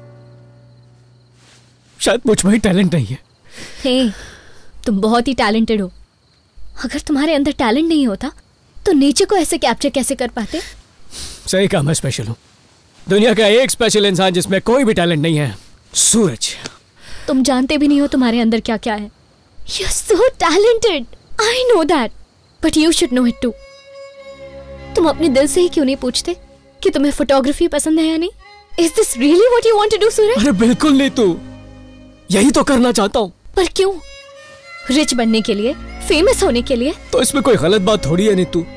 शायद मुझ में ही टैलेंट नहीं है। हे, तुम बहुत ही टैलेंटेड हो। अगर तुम्हारे अंदर टैलेंट नहीं होता तो नेचर को ऐसे कैप्चर कैसे कर पाते? सही कहा, मैं स्पेशल हूँ। दुनिया का एक स्पेशल इंसान जिसमें कोई भी टैलेंट नहीं है, सूरज। तुम जानते भी नहीं हो तुम्हारे अंदर क्या क्या है। You're so talented. I know that. But you should know it too. तुम अपने दिल से ही क्यों नहीं पूछते कि तुम्हें फोटोग्राफी पसंद है या नहीं? Is this really what you want to do, सूरज? अरे बिल्कुल नहीं, तू यही तो करना चाहता हूँ। पर क्यों? रिच बनने के लिए, फेमस होने के लिए? तो इसमें कोई गलत बात थोड़ी है नहीं तू।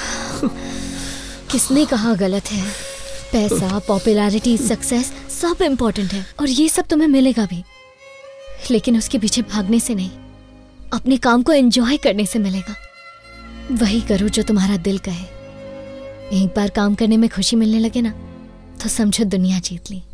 किसने कहा गलत है? पैसा, पॉपुलैरिटी, सक्सेस सब इम्पोर्टेंट है और ये सब तुम्हें मिलेगा भी, लेकिन उसके पीछे भागने से नहीं, अपने काम को एंजॉय करने से मिलेगा। वही करो जो तुम्हारा दिल कहे। एक बार काम करने में खुशी मिलने लगे ना तो समझो दुनिया जीत ली।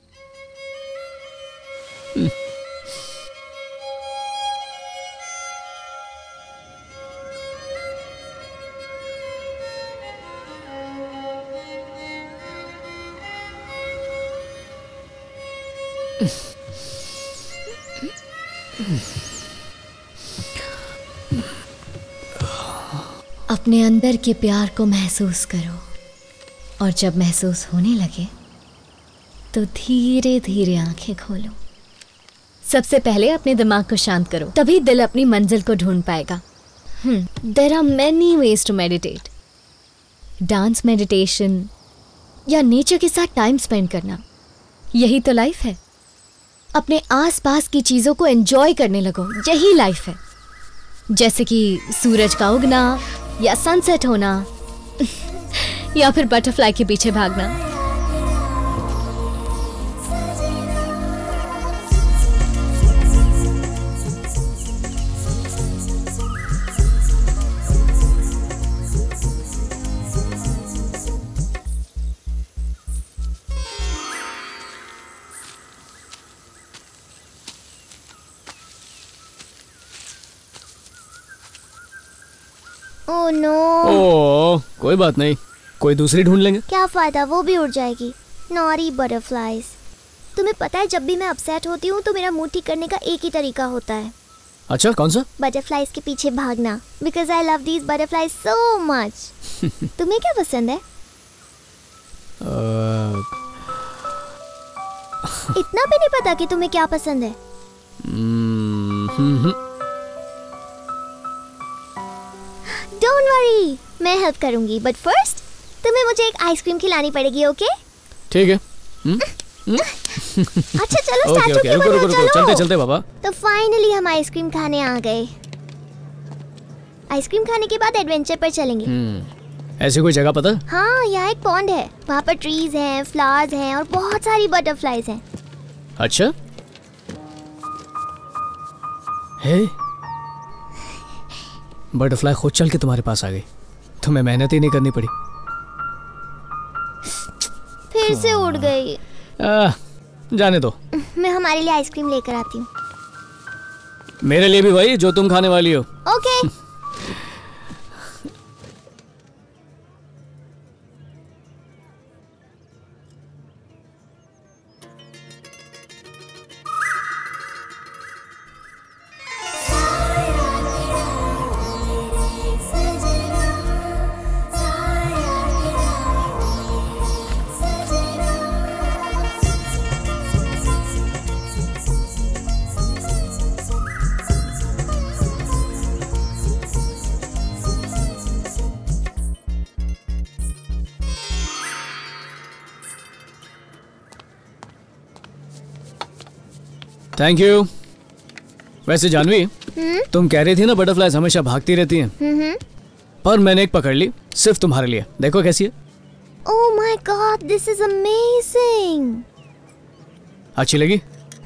अपने अंदर के प्यार को महसूस करो और जब महसूस होने लगे तो धीरे धीरे आंखें खोलो। सबसे पहले अपने दिमाग को शांत करो, तभी दिल अपनी मंजिल को ढूंढ पाएगा। There are many ways to meditate. Dance meditation या नेचर के साथ टाइम स्पेंड करना, यही तो लाइफ है। अपने आसपास की चीजों को एंजॉय करने लगो, यही लाइफ है। जैसे कि सूरज का उगना या सनसेट होना या फिर बटरफ्लाई के पीछे भागना। Oh no. ओह, कोई बात नहीं, कोई दूसरी ढूंढ लेंगे। क्या फायदा, वो भी उड़ जाएगी। Naughty butterflies. तुम्हें पता है जब भी मैं अपसेट होती हूँ तो मेरा मूड ठीक करने का एक ही तरीका होता है। अच्छा, कौन सा? बटरफ्लाइज के पीछे भागना, because I love these butterflies so much. तुम्हें क्या पसंद है? इतना भी नहीं पता कि तुम्हें क्या पसंद है? डोंट वरी, मैं हेल्प करूंगी, बट फर्स्ट तुम्हें मुझे एक आइसक्रीम खिलानी पड़ेगी, ओके? ठीक है। अच्छा चलो ओके स्टैचू ओके, के रुको बनो, रुको रुको, चलो। चलते चलते बाबा। तो फाइनली हम आइसक्रीम खाने आ गए। आइसक्रीम खाने के बाद एडवेंचर पर चलेंगे। हम्म, ऐसी कोई जगह पता? हाँ, यहाँ एक पॉन्ड है, वहाँ पर ट्रीज हैं, फ्लावर्स हैं और बहुत सारी बटरफ्लाईज हैं। अच्छा। हे, बटरफ्लाई खुद चल के तुम्हारे पास आ गई, तुम्हें मेहनत ही नहीं करनी पड़ी। फिर से उड़ गई। आ, जाने दो, मैं हमारे लिए आइसक्रीम लेकर आती हूँ। मेरे लिए भी वही जो तुम खाने वाली हो। ओके। Thank you. वैसे जानवी, हम्म तुम कह रही थी ना बटरफ्लाईज हमेशा भागती रहती हैं, हम्म। पर मैंने एक पकड़ ली सिर्फ तुम्हारे लिए। देखो कैसी है। Oh my god, this is amazing. अच्छी लगी?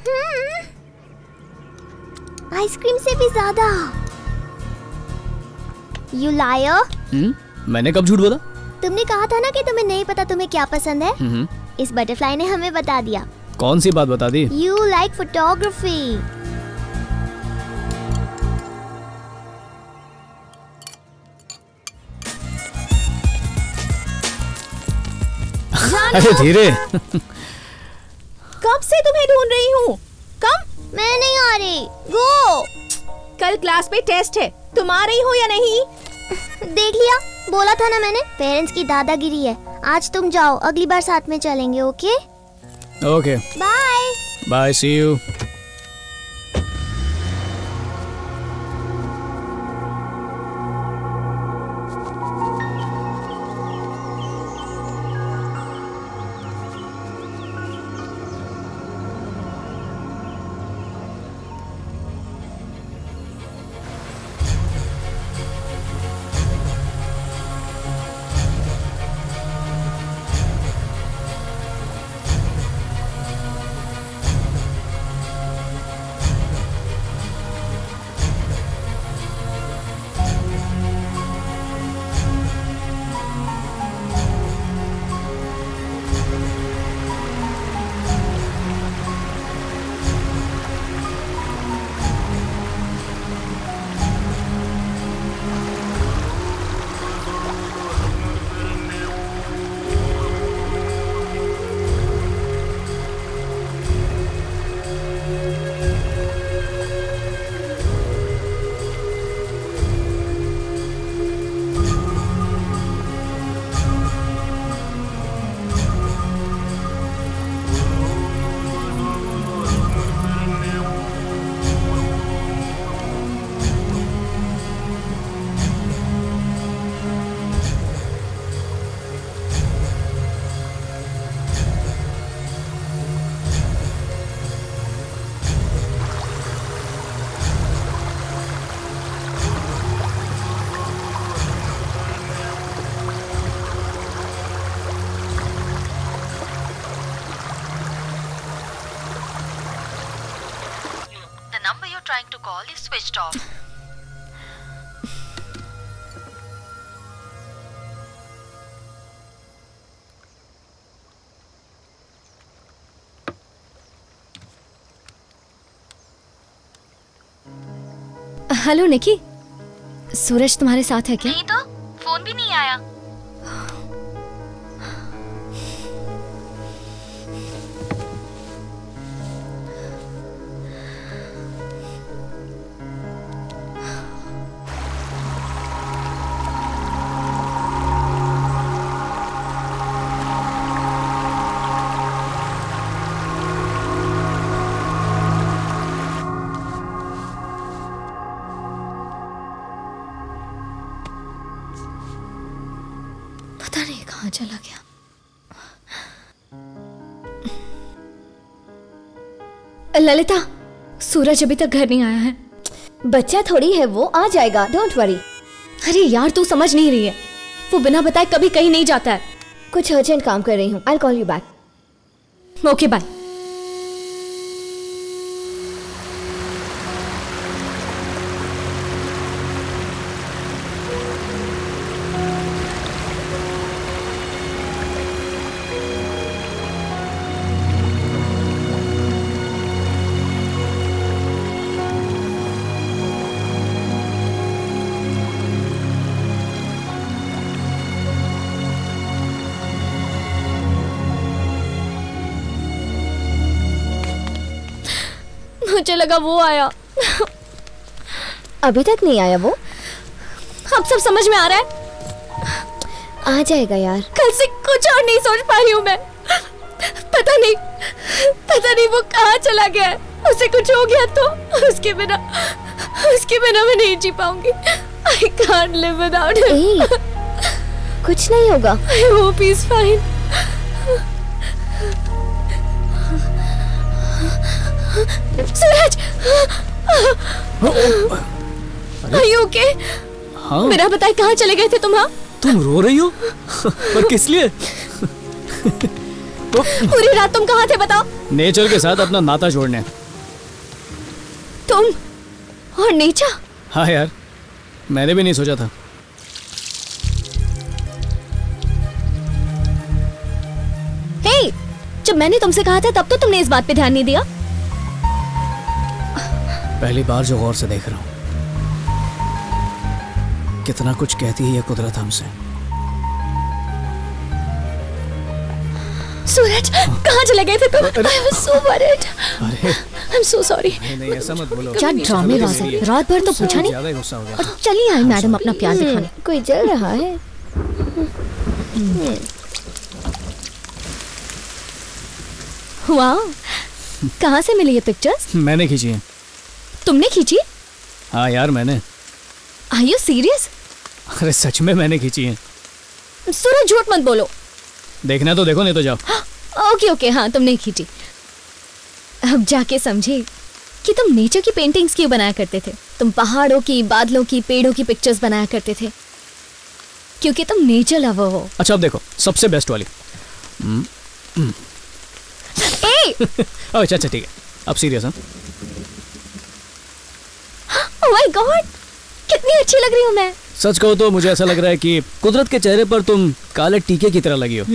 आइसक्रीम से भी ज्यादा। You lawyer. हम्म, मैंने कब झूठ बोला? तुमने कहा था ना कि तुम्हें नहीं पता तुम्हें क्या पसंद है। हम्म, इस बटरफ्लाई ने हमें बता दिया। कौन सी बात बता दी? You like photography. अरे धीरे। कब से तुम्हें ढूंढ रही हूँ। कम। मैं नहीं आ रही। गो। कल क्लास में टेस्ट है, तुम आ रही हो या नहीं? देख लिया, बोला था ना मैंने, पेरेंट्स की दादागिरी है। आज तुम जाओ, अगली बार साथ में चलेंगे। Okay okay, bye bye, see you. trying to call is switched off. Hello Niki, Suraj तुम्हारे साथ है क्या? नहीं तो, फोन भी नहीं आया। नहीं कहाँ चला गया। ललिता, सूरज अभी तक घर नहीं आया है। बच्चा थोड़ी है वो, आ जाएगा, डोंट वरी। अरे यार तू समझ नहीं रही है, वो बिना बताए कभी कहीं नहीं जाता है। कुछ अर्जेंट काम कर रही हूँ, I will call you back. Okay bye. मुझे लगा वो आया। अभी तक नहीं आया वो? अब सब समझ में आ रहा है। आ जाएगा यार। कल से कुछ और नहीं सोच पा रही हूँ मैं। पता नहीं पता नहीं वो कहाँ चला गया है। उसे कुछ हो गया तो उसके बिना उसके बिना मैं नहीं जी पाऊंगी। I can't live without him। कुछ नहीं होगा। I hope he's fine। Suraj, Are you okay? हाँ? बिना बताए कहाँ चले गए थे तुम? हाँ? तुम रो रही हो? पर किस लिए? पूरी रात तुम कहाँ थे बताओ? नेचर के साथ अपना नाता जोड़ने। तुम और नेचर? हाँ यार, मैंने भी नहीं सोचा था। हे, जब मैंने तुमसे कहा था तब तो तुमने इस बात पे ध्यान नहीं दिया। पहली बार जो गौर से देख रहा हूँ, कितना कुछ कहती है ये कुदरत हमसे। सूरज, कहाँ चले गए थे तुम? I was so worried। अरे, I'm so sorry। नहीं नहीं ऐसा मत बोलो। क्या ड्रामेबाज है, रात भर तो पूछा नहीं। ज्यादा ही गुस्सा हो गया। और चलिए आई मैडम अपना प्यार दिखाने। कोई जल रहा है। वाह, कहाँ से मिली ये पिक्चर्स? मैंने खींची है। तुमने खींची? हाँ यार मैंने। Are you serious? अरे सच में मैंने खींची है। सूरज झूठ मत बोलो। देखना तो देखो, नहीं तो जाओ। ओके ओके, हाँ तुमने खींची। अब जाके समझे कि तुम नेचर की पेंटिंग्स क्यों बनाया करते थे। तुम पहाड़ों की, बादलों की, पेड़ों की पिक्चर्स बनाया करते थे क्योंकि तुम नेचर लवर हो। अच्छा अब देखो सबसे बेस्ट वाली। ए! अच्छा अच्छा ठीक है, अब सीरियस। हाँ ओह माय गॉड, कितनी अच्छी लग रही हूँ मैं। सच कहो तो मुझे ऐसा लग रहा है कि कुदरत के चेहरे पर तुम काले टीके की तरह लगी हो।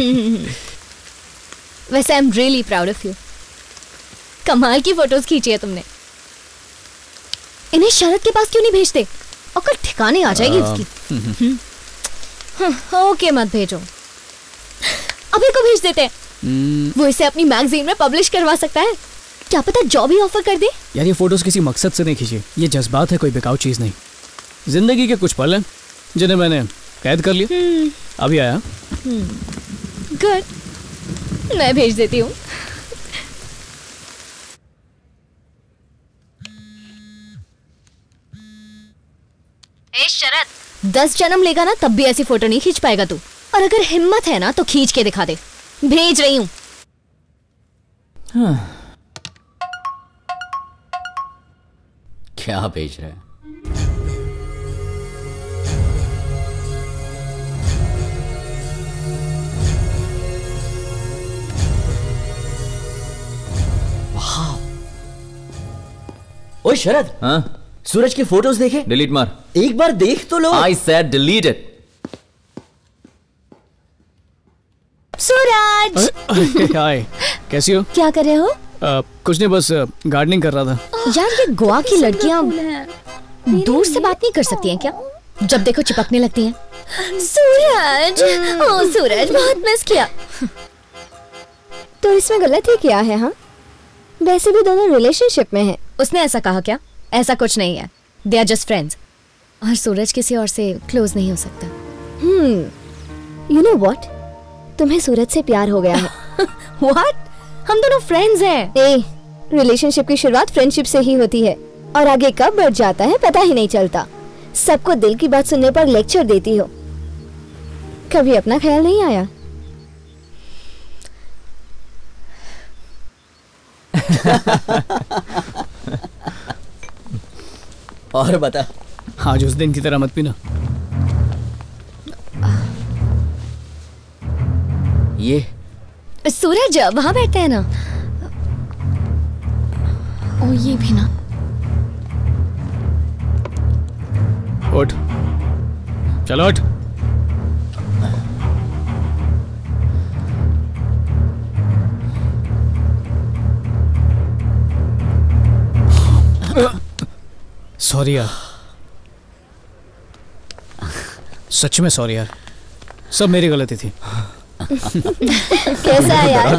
वैसे I am really proud of you. कमाल की फोटोज खींची है तुमने। इन्हें शरद के पास क्यों नहीं भेजते? और कल ठिकाने आ जाएगी उसकी। ओके मत भेजो, अभी को भेज देते हैं। वो इसे अपनी मैगजीन में पब्लिश करवा सकता है। क्या पता जॉब ही ऑफर कर दे। यार ये फोटोज किसी मकसद से नहीं खींची, ये जज्बात है, कोई बेकार चीज नहीं। जिंदगी के कुछ पल हैं जिन्हें मैंने कैद कर लिया। अभी आया। गुड, मैं भेज देती हूँ। ए शरद, दस जन्म लेगा ना तब भी ऐसी फोटो नहीं खींच पाएगा तू। और अगर हिम्मत है ना तो खींच के दिखा दे। भेज रही हूँ। हाँ। क्या भेज रहे हैं? ओए शरद। हाँ? सूरज की फोटोज देखे? डिलीट मार। एक बार देख तो लो। I said delete it। सूरज, हाय, कैसी हो? क्या कर रहे हो? आ, कुछ नहीं, बस गार्डनिंग कर रहा था। यार ये गोवा की लड़कियां दूर से बात नहीं कर सकती हैं क्या? जब देखो चिपकने लगती हैं। सूरज, ओ सूरज, बहुत मिस किया। तो इसमें गलत ही क्या है? हाँ, वैसे भी दोनों रिलेशनशिप में हैं। उसने ऐसा कहा क्या? ऐसा कुछ नहीं है, दे आर जस्ट फ्रेंड्स। और सूरज किसी और से क्लोज नहीं हो सकता। हम्म, यू नो व्हाट, तुम्हें सूरज से प्यार हो गया है। व्हाट? हम दोनों फ्रेंड्स हैं। ए, रिलेशनशिप की शुरुआत फ्रेंडशिप से ही होती है और आगे कब बढ़ जाता है पता ही नहीं चलता। सबको दिल की बात सुनने पर लेक्चर देती हो। कभी अपना ख्याल नहीं आया? और बता, आज उस दिन की तरह मत पीना। ये सूरज वहां बैठते हैं ना। ओ ये भी ना। उठ, चलो उठ। सॉरी यार, सच में सॉरी यार, सब मेरी गलती थी। कैसा है यार?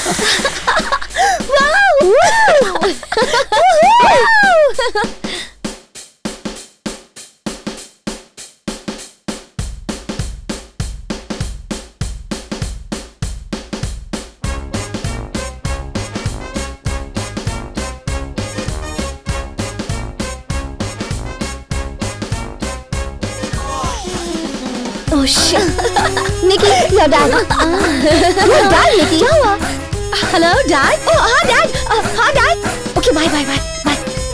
Oh shit. Nikki, your dad. Your dad, Nikki. क्या हुआ? Hello, Dad. Oh, हाँ Dad. Uh, हाँ Dad. Okay, bye, bye, bye, bye.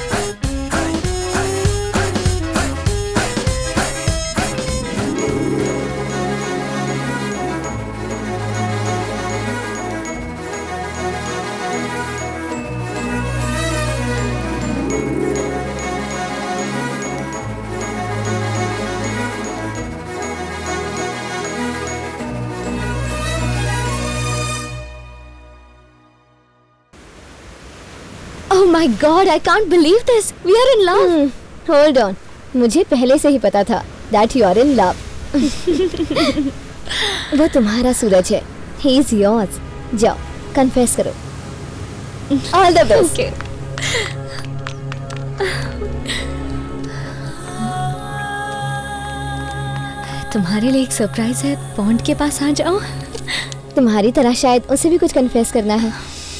Oh my God, I can't believe this. We are in love. Hmm. Hold on. मुझे पहले से ही पता था that you are in love. वो तुम्हारा सूरज है. He is yours. जाओ, confess करो. All the best. Okay. तुम्हारे लिए एक सरप्राइज है. पॉन्ड के पास आ जाओ. तुम्हारी तरह शायद उसे भी कुछ confess करना है.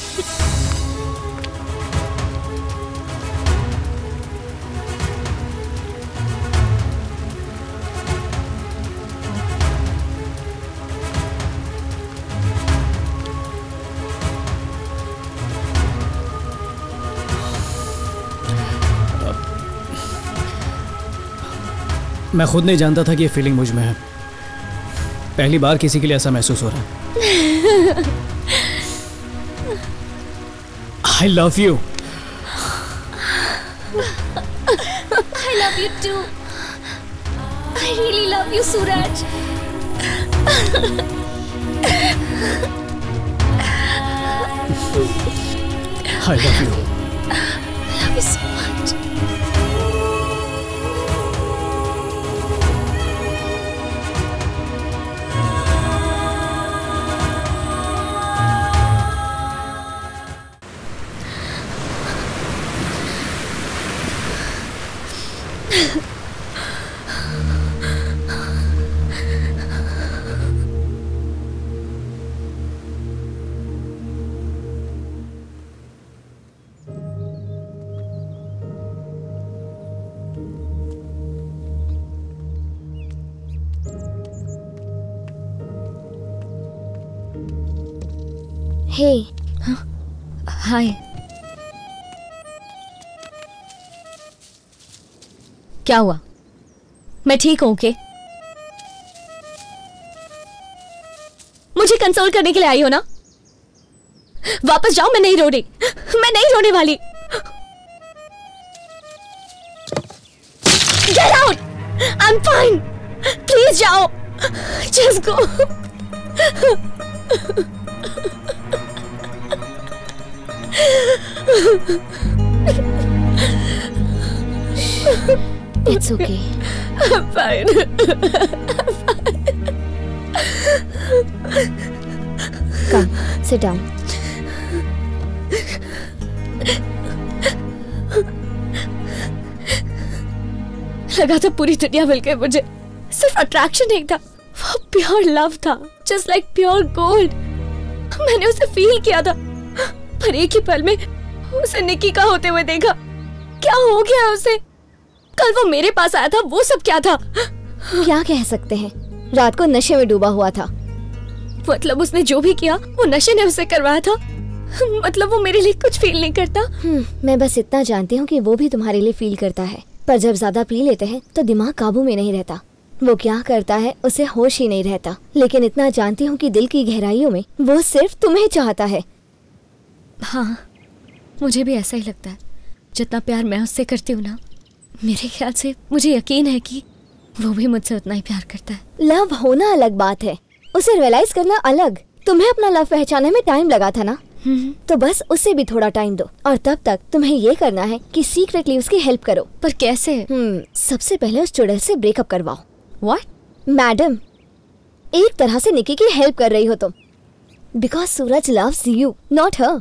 मैं खुद नहीं जानता था कि ये फीलिंग मुझ में है. पहली बार किसी के लिए ऐसा महसूस हो रहा है. I love you. I love you too. I really love you, Suraj. I love you. I love you so much. Hey. Hi. क्या हुआ? मैं ठीक हूं के? मुझे कंसोल करने के लिए आई हो ना? वापस जाओ, मैं नहीं रो रही. मैं नहीं रोने वाली. Get out! I'm fine. Please जाओ. Just go. It's okay. I'm fine. I'm fine. Come, sit down. लगा था पूरी दुनिया मिल गई मुझे. सिर्फ अट्रैक्शन नहीं था, वो प्योर लव था. Just like pure gold. मैंने उसे फील किया था, पर एक ही पल में उसे निकी का होते हुए देखा. क्या हो गया उसे? कल वो मेरे पास आया था, वो सब क्या था? क्या कह सकते हैं, रात को नशे में डूबा हुआ था। मतलब उसने जो भी किया वो नशे ने उसे करवाया था? मतलब वो मेरे लिए कुछ फील नहीं करता? मैं बस इतना जानती हूँ कि वो भी तुम्हारे लिए फील करता है, पर जब ज्यादा पी लेते हैं तो दिमाग काबू में नहीं रहता। वो क्या करता है उसे होश ही नहीं रहता। लेकिन इतना जानती हूँ कि दिल की गहराइयों में वो सिर्फ तुम्हें चाहता है। हाँ, मुझे भी ऐसा ही लगता है। जितना प्यार मैं उससे करती हूँ ना, मेरे ख्याल से मुझे यकीन है कि वो भी मुझसे उतना ही प्यार करता है। लव होना अलग बात है, उसे रियलाइज करना अलग। तुम्हें अपना लव पहचानने में टाइम लगा था ना, तो बस उसे भी थोड़ा टाइम दो। और तब तक तुम्हें ये करना है कि सीक्रेटली उसकी हेल्प करो। पर कैसे? हम्म, सबसे पहले उस चुड़ैल से ब्रेकअप करवाओ। व्हाट? मैडम, एक तरह से निकी की हेल्प कर रही हो तुम, because Suraj loves you, not her.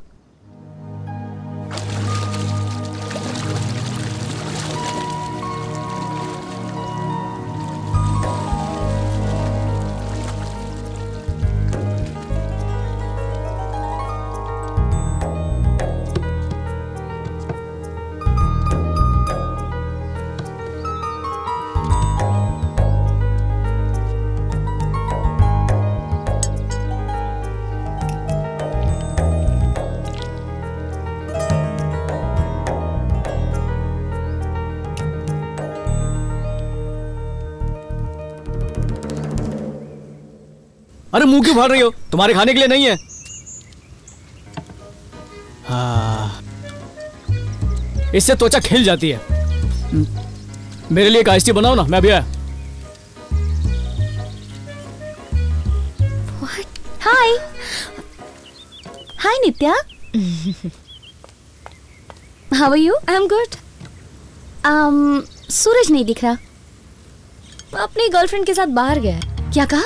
अरे मुंह क्यों फाड़ रही हो? तुम्हारे खाने के लिए नहीं है। हाँ, इससे त्वचा खिल जाती है। मेरे लिए एक आइस टी बनाओ ना, मैं भी आया। Hi hi Nitya, how are you? I am good. um, Suraj नहीं दिख रहा। अपनी गर्लफ्रेंड के साथ बाहर गया है। क्या कहा?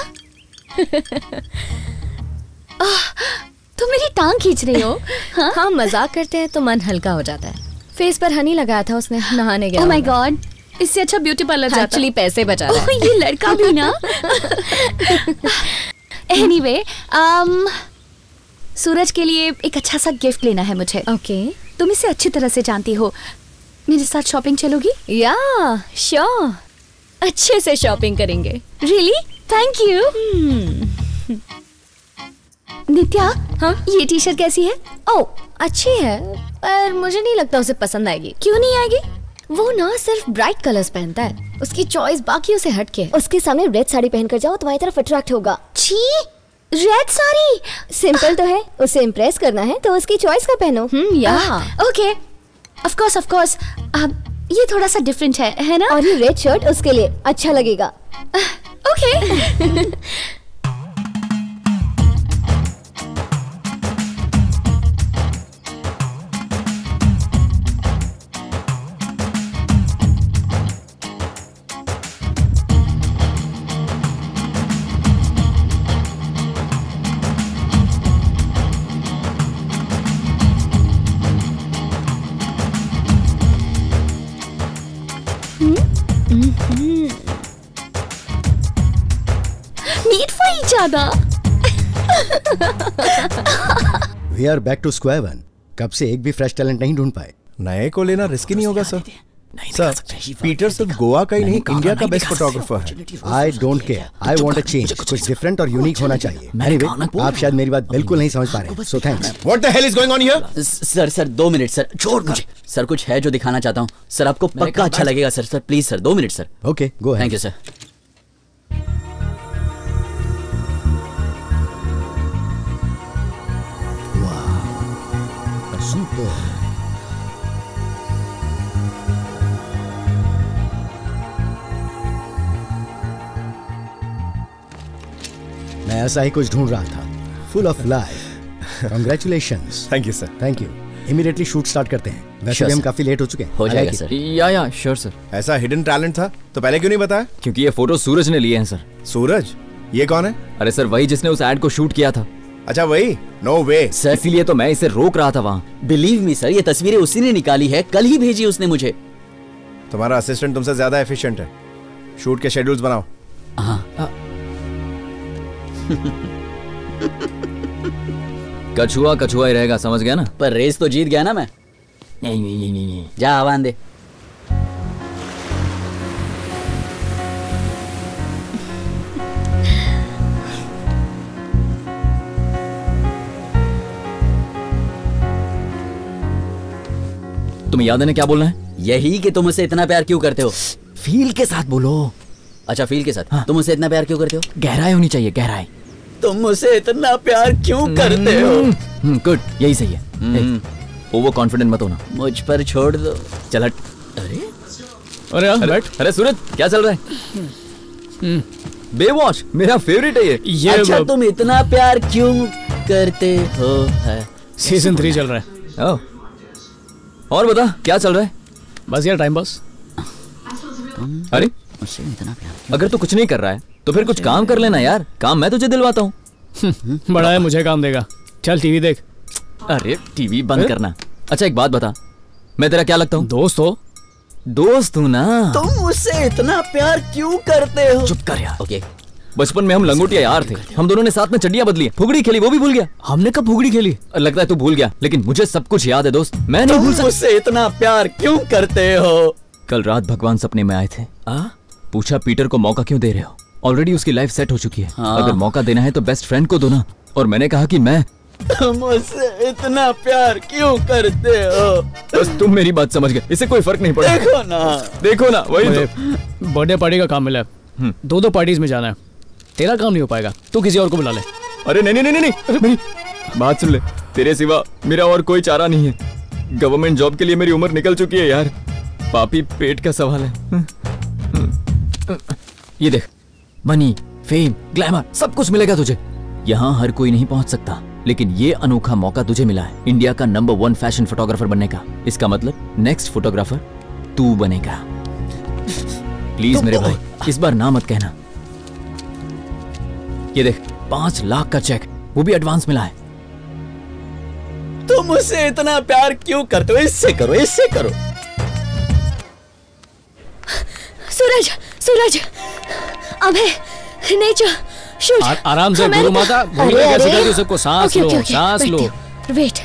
तुम मेरी टांग खींच रही हो? हाँ? हाँ, मजाक करते हैं तो मन हल्का हो जाता है। फेस पर हनी लगाया था उसने, नहाने गया। ओह माय गॉड, इससे अच्छा ब्यूटी पार्लर जाता। एक्चुअली पैसे बचा रहा है। ये लड़का भी ना। एनीवे, um, सूरज के लिए एक अच्छा सा गिफ्ट लेना है मुझे। ओके। तुम इसे अच्छी तरह से जानती हो, मेरे साथ शॉपिंग चलोगी? या श्योर, अच्छे से शॉपिंग करेंगे। रियली? Thank you. नित्या, हाँ? ये टी शर्ट कैसी है? ओह, अच्छी है, पर मुझे नहीं लगता उसे पसंद आएगी। क्यों नहीं आएगी? वो ना सिर्फ ब्राइट कलर्स पहनता है, उसकी चॉइस बाकियों से हटके है। उसके सामने रेड साड़ी पहनकर जाओ, तुम्हारी तरफ अट्रैक्ट होगा। छी, रेड साड़ी? सिंपल तो है, उसे इम्प्रेस करना है तो उसकी चॉइस का पहनो। Hmm, yeah okay, of course of course. अब ये थोड़ा सा डिफरेंट है, है ना? और ये रेड शर्ट उसके लिए अच्छा लगेगा। Okay. Meet for each other. We are back to square one. कब से एक भी फ्रेश टैलेंट नहीं ढूंढ पाए। नए को लेना रिस्की नहीं होगा सर। सर, पीटर सिर्फ गोवा का ही नहीं, इंडिया का बेस्ट फोटोग्राफर है। I don't care, I want a change. कुछ डिफरेंट और यूनिक होना चाहिए। एनीवे, आप शायद मेरी बात बिल्कुल नहीं समझ पा रहे, so thanks. What the hell is going on here? Sir sir दो मिनट सर, छोड़ मुझे। सर कुछ है जो दिखाना चाहता हूँ सर, आपको पक्का अच्छा लगेगा सर। सर प्लीज सर, दो minute sir. Okay, go ahead. Thank you sir. मैं ऐसा ही कुछ ढूंढ रहा था, full of life. Congratulations. Thank you sir. Thank you. Immediately shoot start करते हैं। वैसे भी हम काफी लेट हो चुके हैं। हो जाएगा sir. Yeah yeah sure sir. ऐसा हिडन टैलेंट था तो पहले क्यों नहीं बताया? क्योंकि ये फोटो सूरज ने लिए हैं सर। सूरज? ये कौन है? अरे सर, वही जिसने उस एड को शूट किया था। अच्छा वही? नो वे सर, इसीलिए तो मैं इसे रोक रहा था वहाँ। बिलीव मी सर, ये तस्वीरें उसी ने निकाली है, कल ही भेजी उसने मुझे। तुम्हारा असिस्टेंट तुमसे ज्यादा एफिशिएंट है। शूट के शेड्यूल्स बनाओ। हाँ। कछुआ कछुआ ही रहेगा, समझ गया ना? पर रेस तो जीत गया ना मैं। नहीं नहीं नहीं नहीं, जा आवाज दे। तुम्हें याद है ना क्या बोलना है? यही कि तुम उसे इतना प्यार क्यों करते हो। फील के साथ बोलो। अच्छा फील के साथ। हाँ। तुम उसे इतना प्यार क्यों करते हो? गहराई होनी चाहिए, गहराई। तुम उसे इतना प्यार क्यों करते हो? गुड, यही सही है। ओवर कॉन्फिडेंट मत होना। मुझ पर छोड़ दो। चल हट। अरे अरे अरे, बैठ। अरे सूरज क्या चल रहा है? बेवॉच मेरा फेवरेट है ये। ये अच्छा तुम इतना प्यार क्यों करते हो? है सीजन थ्री चल रहा है। ओह, और बता क्या चल रहा है? बस यार टाइम पास। अरे इतना प्यार अगर तू कुछ नहीं कर रहा है तो फिर कुछ काम कर लेना यार। काम मैं तुझे दिलवाता हूँ। बड़ा है, मुझे काम देगा। चल टीवी देख। अरे टीवी बंद करना। अच्छा एक बात बता, मैं तेरा क्या लगता हूँ? दोस्त हो। दोस्त हूँ ना। तुम मुझसे इतना प्यार क्यों करते हो? चुप कर यार। ओके, बचपन में हम लंगोटिया यार थे। हम दोनों ने साथ में चड्डियां बदली, फुगड़ी खेली, वो भी भूल गया। हमने कब फुगड़ी खेली? लगता है तू भूल गया, लेकिन मुझे सब कुछ याद है दोस्त। मैं नहीं भूल सकता। मुझसे इतना प्यार क्यों करते हो? कल रात भगवान सपने में आए थे। आ? पूछा पीटर को मौका क्यों दे रहे हो? ऑलरेडी उसकी लाइफ सेट हो चुकी है। हाँ। अगर मौका देना है तो बेस्ट फ्रेंड को दो ना। और मैंने कहा कि मैं मुझसे इतना प्यार क्यों करते हो? बस तुम मेरी बात समझ गए, इससे कोई फर्क नहीं पड़ा। देखो ना, देखो ना, वही तो। बर्थडे पार्टी का काम मिला है, दो दो पार्टीज में जाना है। तेरा काम नहीं हो पाएगा, तू किसी और को बुला ले। अरे नहीं नहीं नहीं नहीं, मेरी बात सुन ले। तेरे सिवा मेरा और कोई चारा नहीं है। गवर्नमेंट जॉब के लिए मेरी उम्र निकल चुकी है यार। पापी पेट का सवाल है। ये देख, मनी, फेम, ग्लैमर सब कुछ मिलेगा तुझे। यहाँ हर कोई नहीं पहुंच सकता, लेकिन ये अनोखा मौका तुझे मिला है इंडिया का नंबर वन फैशन फोटोग्राफर बनने का। इसका मतलब नेक्स्ट फोटोग्राफर तू बनेगा। प्लीज मेरे भाई, इस बार ना मत कहना। ये देख, पांच लाख का चेक, वो भी एडवांस मिला है। तुम मुझसे इतना प्यार क्यों करते हो? इससे करो, इससे करो। सूरज, सूरज, अबे नेचर, शूट। आ, आराम से गुरु माता, गुरु ने क्या सिखाया सबको? सांस लो, सांस लो। वेट,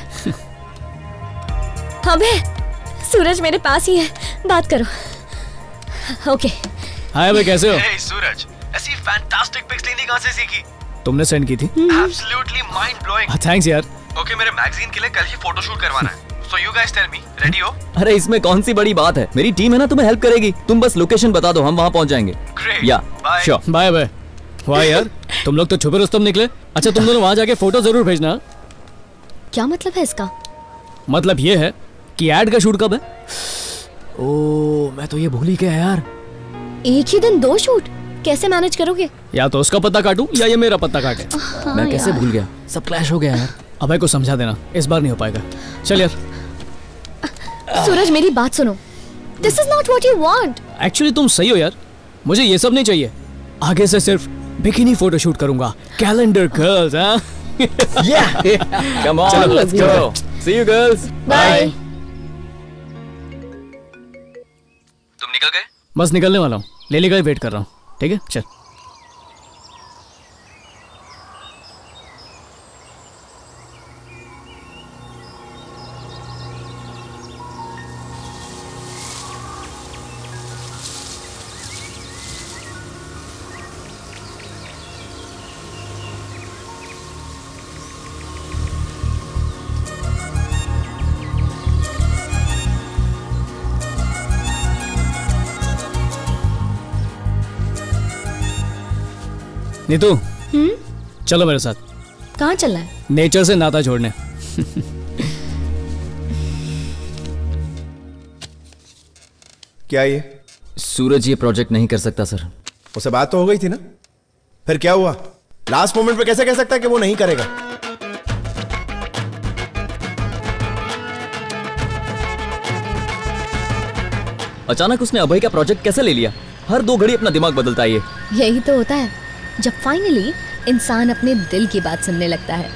अबे सूरज मेरे पास ही है, बात करो। ओके। हाय भाई, कैसे हो? hey, सूरज, ऐसी फैंटास्टिक पिक्स लेनी कहां से सीखी? तुमने सेंड की थी? Absolutely mind blowing. थैंक्स यार। ओके, मेरे मैगजीन के लिए कल ही फोटोशूट करवाना है। So you guys tell me, ready हो? अरे इसमें कौन सी बड़ी बात है, मेरी टीम है ना, तुम्हें हेल्प करेगी। तुम बस लोकेशन बता दो, हम वहां पहुंच जाएंगे। Great. या श्योर। Bye bye. वाह यार, तुम लोग तो छुपे रुस्तम निकले। अच्छा तुम दोनों वहां जाके फोटो जरूर भेजना। क्या मतलब है इसका? मतलब ये है कि एड का शूट कब है? ओ, मैं तो ये भूल ही गया यार। एक ही दिन दो शूट कैसे मैनेज करोगे? या तो उसका पत्ता काटूं या ये मेरा पत्ता काटे। हाँ मैं कैसे भूल गया, सब क्लैश हो गया यार। अभय को समझा देना, इस बार नहीं हो पाएगा। चल यार। सूरज मेरी बात सुनो, this is not what you want. Actually तुम सही हो यार, मुझे ये सब नहीं चाहिए। आगे से सिर्फ बिकिनी फोटो शूट करूंगा। कैलेंडर गर्ल्स, हाँ? Come on, let's go. See you girls, bye. तुम निकल गए? बस निकलने वाला हूँ, लेली का ही वेट कर रहा हूँ। ठीक है, चल। नीतू, चलो मेरे साथ। कहाँ चलना है? नेचर से नाता जोड़ने। क्या ये? सूरज ये प्रोजेक्ट नहीं कर सकता सर। उससे बात तो हो गई थी ना, फिर क्या हुआ? लास्ट मोमेंट पे कैसे कह सकता है कि वो नहीं करेगा? अचानक उसने अभय का प्रोजेक्ट कैसे ले लिया? हर दो घड़ी अपना दिमाग बदलता है ये। यही तो होता है जब फाइनली इंसान अपने दिल की बात सुनने लगता है।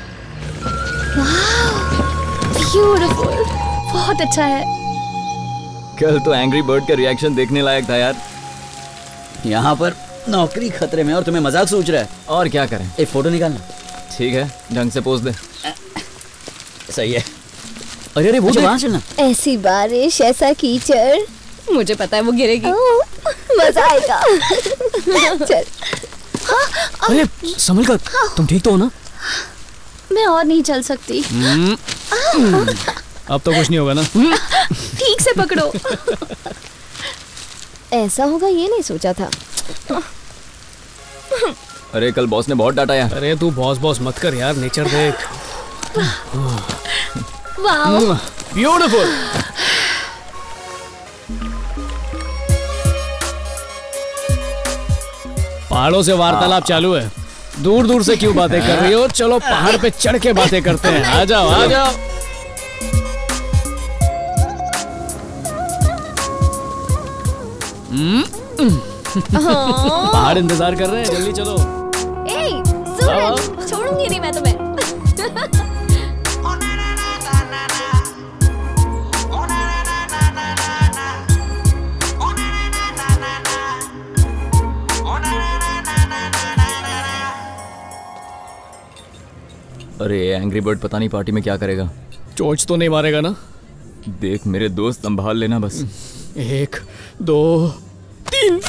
ब्यूटीफुल, बहुत अच्छा है। कल तो एंग्री बर्ड का रिएक्शन देखने लायक था यार। यहाँ पर नौकरी खतरे में और तुम्हें मजाक सोच रहा है। और क्या करें, एक फोटो निकालना। ठीक है, ढंग से पोज दे। सही है। अरे अरे वो अच्छा, वहाँ चलना। ऐसी बारिश, ऐसा कीचड़, मुझे पता है वो गिरेगी। मजा आएगा। चल। अरे संभल कर, तुम ठीक तो हो ना? मैं और नहीं चल सकती। अब तो कुछ नहीं होगा ना? ठीक ठीक से पकड़ो। ऐसा होगा ये नहीं सोचा था। अरे कल बॉस ने बहुत डांटा यार। अरे तू बॉस बॉस मत कर यार, नेचर देख। Wow, beautiful. पहाड़ों से वार्तालाप चालू है। दूर दूर से क्यों बातें कर रही हो? चलो पहाड़ पे चढ़ के बातें करते हैं। आ जाओ आ जाओ। पहाड़ इंतजार कर रहे हैं, जल्दी चलो। ए, सूरज, छोड़ूंगी नहीं मैं तुम्हें। अरे एंग्री बर्ड पता नहीं पार्टी में क्या करेगा। चोंच तो नहीं मारेगा ना? देख मेरे दोस्त, संभाल लेना बस। एक दो तीन।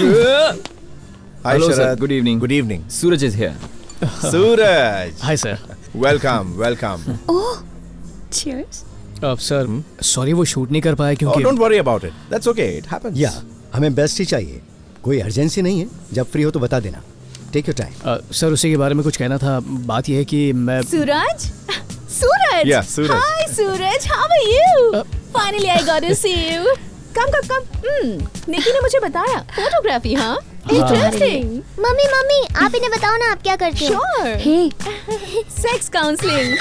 Hello sir, good evening. Good evening. Suraj is here. Suraj, hi sir. Welcome welcome. Oh, cheers. अब सर सॉरी वो शूट नहीं कर पाया क्योंकि don't worry about it, that's okay, it happens. या हमें बेस्ट ही चाहिए, कोई अर्जेंसी नहीं है, जब फ्री हो तो बता देना। Take your time. सर उसी के बारे में कुछ कहना था। बात यह है कि मैं Suraj, Suraj, Yeah, Suraj. Hi Suraj, how are you? Finally I got to see you. Come come come. Hmm, Nikki ने मुझे बताया फोटोग्राफी। हाँ, इंटरेस्टिंग। मम्मी मम्मी आप इन्हें बताओ ना, आप क्या करते हो? Sure. Hey, sex counselling.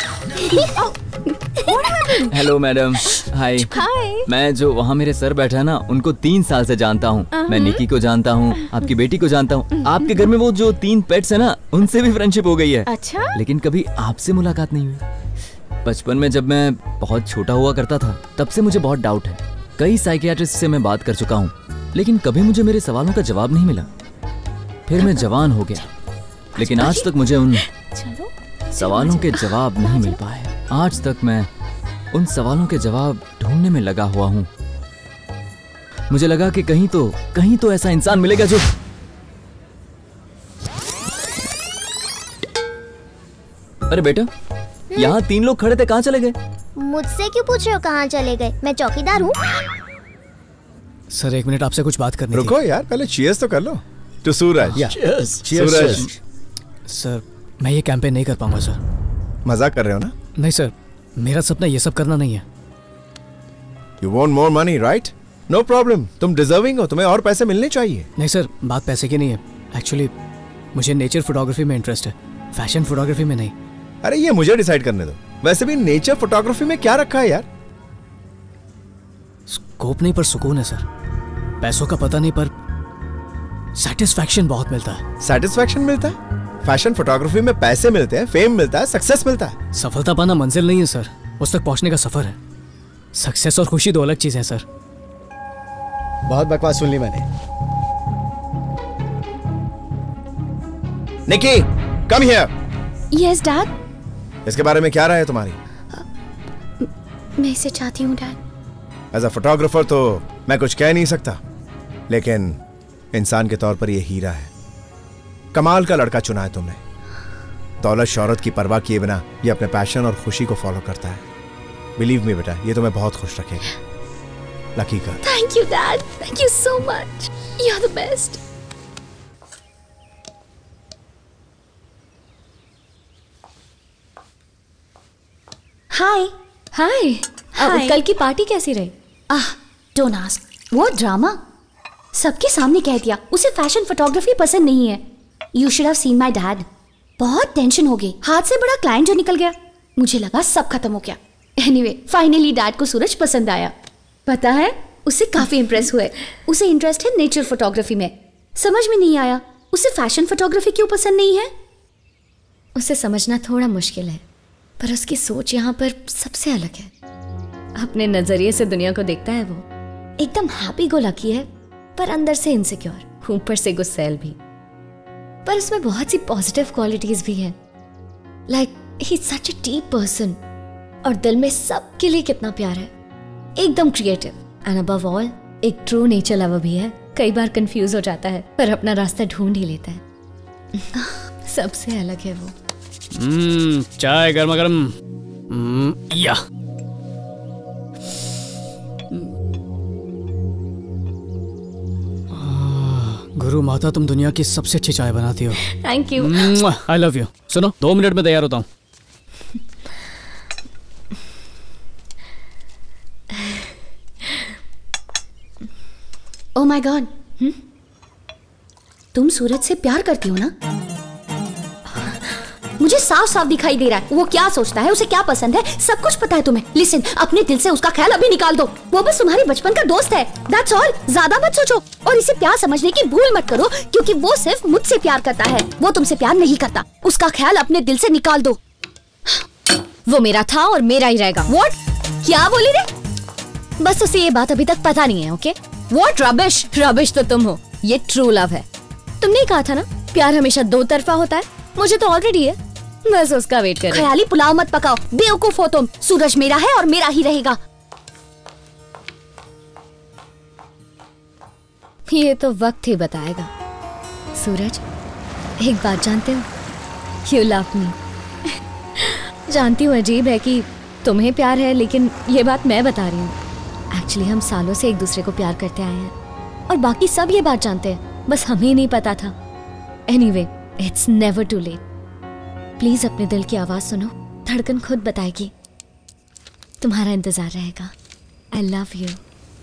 Hello madam. Hi. Hi. मैं जो वहाँ मेरे सर बैठा है ना, उनको तीन साल से जानता हूँ। मैं निकी को जानता हूँ, आपकी बेटी को जानता हूँ। आपके घर में वो जो तीन पेट्स है ना, उनसे भी फ्रेंडशिप हो गई है। अच्छा। लेकिन कभी आपसे मुलाकात नहीं हुई। बचपन में जब मैं बहुत छोटा हुआ करता था, तब से मुझे बहुत डाउट है। कई साइकियाट्रिस्ट से मैं बात कर चुका हूँ, लेकिन कभी मुझे मेरे सवालों का जवाब नहीं मिला। फिर मैं जवान हो गया, लेकिन आज तक मुझे उन सवालों के जवाब नहीं मिल पाए। आज तक मैं उन सवालों के जवाब ढूंढने में लगा हुआ हूँ। मुझे लगा कि कहीं तो कहीं तो ऐसा इंसान मिलेगा जो अरे बेटा, यहाँ तीन लोग खड़े थे, कहाँ चले गए? मुझसे क्यों पूछ रहे हो कहाँ चले गए? मैं चौकीदार हूँ। सर एक मिनट, आपसे कुछ बात करनी रुको यार, पहले चीयर्स तो कर लो। To Suraj. Cheers. Suraj. Sir मैं ये कैंपेन नहीं कर पाऊंगा सर। मजाक कर रहे हो ना? नहीं सर, मेरा सपना ये सब करना नहीं है। You want more money right? No problem, तुम डिजर्विंग हो, तुम्हें और पैसे मिलने चाहिए। नहीं सर, बात पैसे की नहीं है। एक्चुअली मुझे नेचर फोटोग्राफी में इंटरेस्ट है, फैशन फोटोग्राफी में नहीं। अरे ये मुझे डिसाइड करने दो। वैसे भी नेचर फोटोग्राफी में क्या रखा है यार? स्कोप नहीं पर सुकून है सर। पैसों का पता नहीं पर सेटिस्फैक्शन बहुत मिलता है। सेटिस्फैक्शन मिलता है? फैशन फोटोग्राफी में पैसे मिलते हैं, फेम मिलता है, सक्सेस मिलता है। सफलता पाना मंजिल नहीं है सर, उस तक पहुंचने का सफर है। सक्सेस और खुशी दो अलग चीजें हैं सर। बहुत बकवास सुन ली मैंने। Nikki, come here. Yes dad. इसके बारे में क्या राय है तुम्हारी? मैं इसे चाहती हूँ डैड। एज अ फोटोग्राफर तो मैं कुछ कह नहीं सकता, लेकिन इंसान के तौर पर यह हीरा है। कमाल का लड़का चुना है तुमने। दौलत शौहरत की परवाह किए बिना ये अपने पैशन और खुशी को फॉलो करता है। बिलीव मी बेटा, ये तुम्हें बहुत खुश रखेगा। Lucky girl. Thank you dad, thank you so much, you are the best. Hi hi. Hi. कल की पार्टी कैसी रही? Ah, don't ask. वो ड्रामा सबके सामने कह दिया, उसे फैशन फोटोग्राफी पसंद नहीं है। You should have seen my dad. बहुत टेंशन हो गई, हाथ से बड़ा क्लाइंट जो निकल गया। मुझे लगा सब खत्म हो गया। एनीवे, फाइनली डैड को सूरज पसंद आया। पता है, उससे काफी इंप्रेस हुए। उसे इंटरेस्ट है नेचर फोटोग्राफी में। समझ में नहीं आया उसे फैशन फोटोग्राफी क्यों पसंद नहीं है। उसे समझना थोड़ा मुश्किल है, पर उसकी सोच यहाँ पर सबसे अलग है। अपने नजरिए से दुनिया को देखता है। वो एकदम हैप्पी गो लकी है, पर अंदर से इनसिक्योर, ऊपर से गुस्सैल भी। पर उसमें बहुत सी पॉजिटिव क्वालिटीज भी हैं। Like he is such a deep person, और दिल में सबके लिए कितना प्यार है। एकदम क्रिएटिव, एंड अबव ऑल एक ट्रू नेचर लवर भी है। कई बार कंफ्यूज हो जाता है, पर अपना रास्ता ढूंढ ही लेता है। सबसे अलग है वो। हम्म, चाय गर्मा गर्म। या गुरु माता, तुम दुनिया की सबसे अच्छी चाय बनाती हो। Thank you. I love you. सुनो, दो मिनट में तैयार होता हूँ। ओह माय गॉड, तुम सूरज से प्यार करती हो ना? मुझे साफ साफ दिखाई दे रहा है वो क्या सोचता है, उसे क्या पसंद है, सब कुछ पता है तुम्हें। लिसन, अपने दिल से उसका ख्याल अभी निकाल दो। वो बस तुम्हारी बचपन का दोस्त है, दैट्स ऑल। ज्यादा मत सोचो और इसे प्यार समझने की भूल मत करो, क्योंकि वो सिर्फ मुझसे प्यार करता है, वो तुमसे प्यार नहीं करता। उसका ख्याल अपने दिल से निकाल दो। वो मेरा था और मेरा ही रहेगा। व्हाट? क्या बोली रे? बस उसे ये बात अभी तक पता नहीं है। Okay what? रबिश। रबिश तो तुम हो, ये ट्रू लव है। तुमने कहा था ना प्यार हमेशा दो तरफा होता है, मुझे तो ऑलरेडी है, बस उसका वेट कर। ख्याली पुलाव मत पकाओ, बेवकूफ हो तुम। सूरज मेरा है और मेरा ही रहेगा। ये तो वक्त ही बताएगा। सूरज, एक बात जानते हो, यू लव मी। जानती हूँ अजीब है कि तुम्हें प्यार है, लेकिन ये बात मैं बता रही हूँ। एक्चुअली हम सालों से एक दूसरे को प्यार करते आए हैं और बाकी सब ये बात जानते हैं, बस हमें नहीं पता था। Anyway, it's never too late. Please अपने दिल की आवाज सुनो, धड़कन खुद बताएगी। तुम्हारा इंतजार रहेगा। आई लव यू।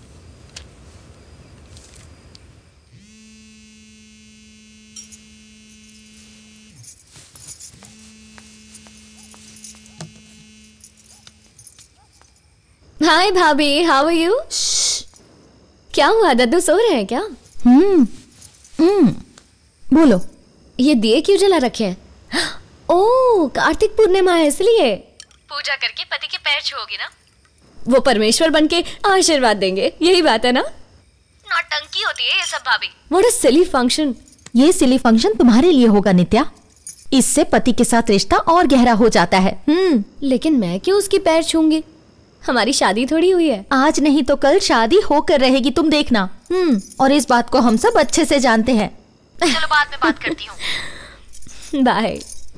हाय भाभी, हाउ आर यू? क्या हुआ, दद्दू सो रहे हैं क्या? हम्म हम्म बोलो। ये दिए क्यों जला रखे हैं? ओह, कार्तिक पूर्णिमा है इसलिए। पूजा करके पति के पैर छुओगी ना? वो परमेश्वर बनके आशीर्वाद देंगे, यही बात है ना? नौटंकी होती है ये सब भाभी। What a silly function. ये सिली फंक्शन तुम्हारे लिए होगा नित्या, इससे पति के साथ रिश्ता और गहरा हो जाता है। हम्म लेकिन मैं क्यों उसके पैर छूंगी? हमारी शादी थोड़ी हुई है। आज नहीं तो कल शादी होकर रहेगी, तुम देखना। हम्म और इस बात को हम सब अच्छे से जानते हैं। चलो बाद में बात करती हूँ। Bye.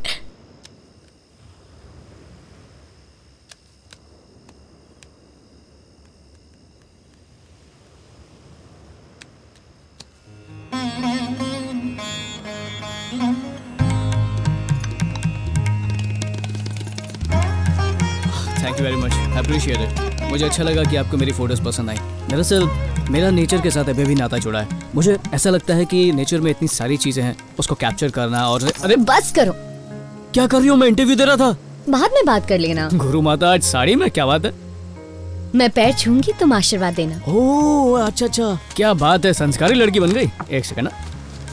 Thank you very much, appreciate it. मुझे अच्छा लगा कि आपको मेरी फोटोज पसंद आई। दरअसल मेरा नेचर के साथ अभी भी नाता जुड़ा है। मुझे ऐसा लगता है कि नेचर में इतनी सारी चीजें हैं, उसको कैप्चर करना। और अरे बस करो। क्या कर रही हूँ? मैं इंटरव्यू दे रहा था। बाद में बात कर लेना। गुरु माता, आज साड़ी में क्या बात है? मैं पैर छूंगी, तुम आशीर्वाद देना। ओह अच्छा अच्छा, क्या बात है, संस्कारी लड़की बन गई। एक सेकंड ना।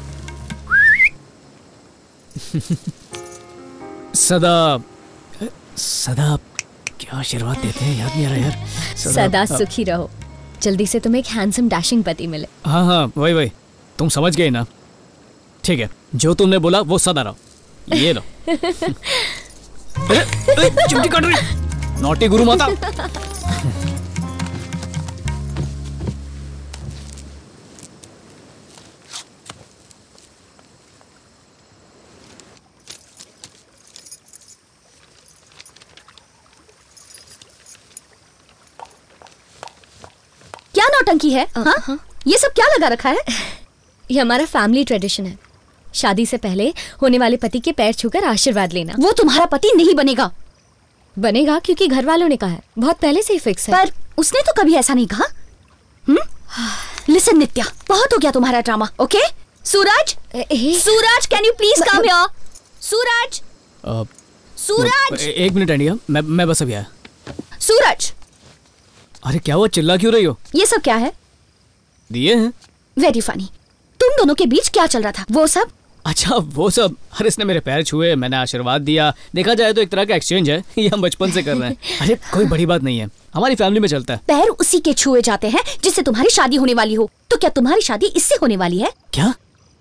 सदा सदा क्या आशीर्वाद देते हैं, याद नहीं आ रहा यार। सदा, सदा सुखी रहो, जल्दी से तुम्हें एक हैंडसम डैशिंग पति मिले। हाँ हाँ वही वही, तुम समझ गए ना? ठीक है, जो तुमने बोला वो सदा रहो। ये लो। चिमटी काट रही, नॉटी गुरु माता। क्या नौटंकी है? हाँ? हाँ? ये सब क्या लगा रखा है? ये हमारा फैमिली ट्रेडिशन है, शादी से पहले होने वाले पति के पैर छूकर आशीर्वाद लेना। वो तुम्हारा पति नहीं बनेगा। बनेगा क्योंकि घर वालों ने कहा है, बहुत पहले से ही फिक्स है। पर उसने तो कभी ऐसा नहीं कहा। हम्म? लिसन नित्या, बहुत हो गया तुम्हारा drama. Okay Suraj, Suraj can you please come here? Suraj, Suraj एक मिनट इंडिया, मैं मैं बस अभी आया। सूरज, अरे क्या हुआ, चिल्ला क्यों रही हो? ये सब क्या है? दिए हैं। Very funny. तुम दोनों के बीच क्या चल रहा था? वो सब? अच्छा वो सब, अरे इसने मेरे पैर छुए, मैंने आशीर्वाद दिया। देखा जाए तो एक तरह का एक्सचेंज है, ये हम बचपन से कर रहे हैं। अरे कोई बड़ी बात नहीं है, हमारी फैमिली में चलता है। पैर उसी के छुए जाते हैं जिससे तुम्हारी शादी होने वाली हो। तो क्या तुम्हारी शादी इससे होने वाली है? क्या?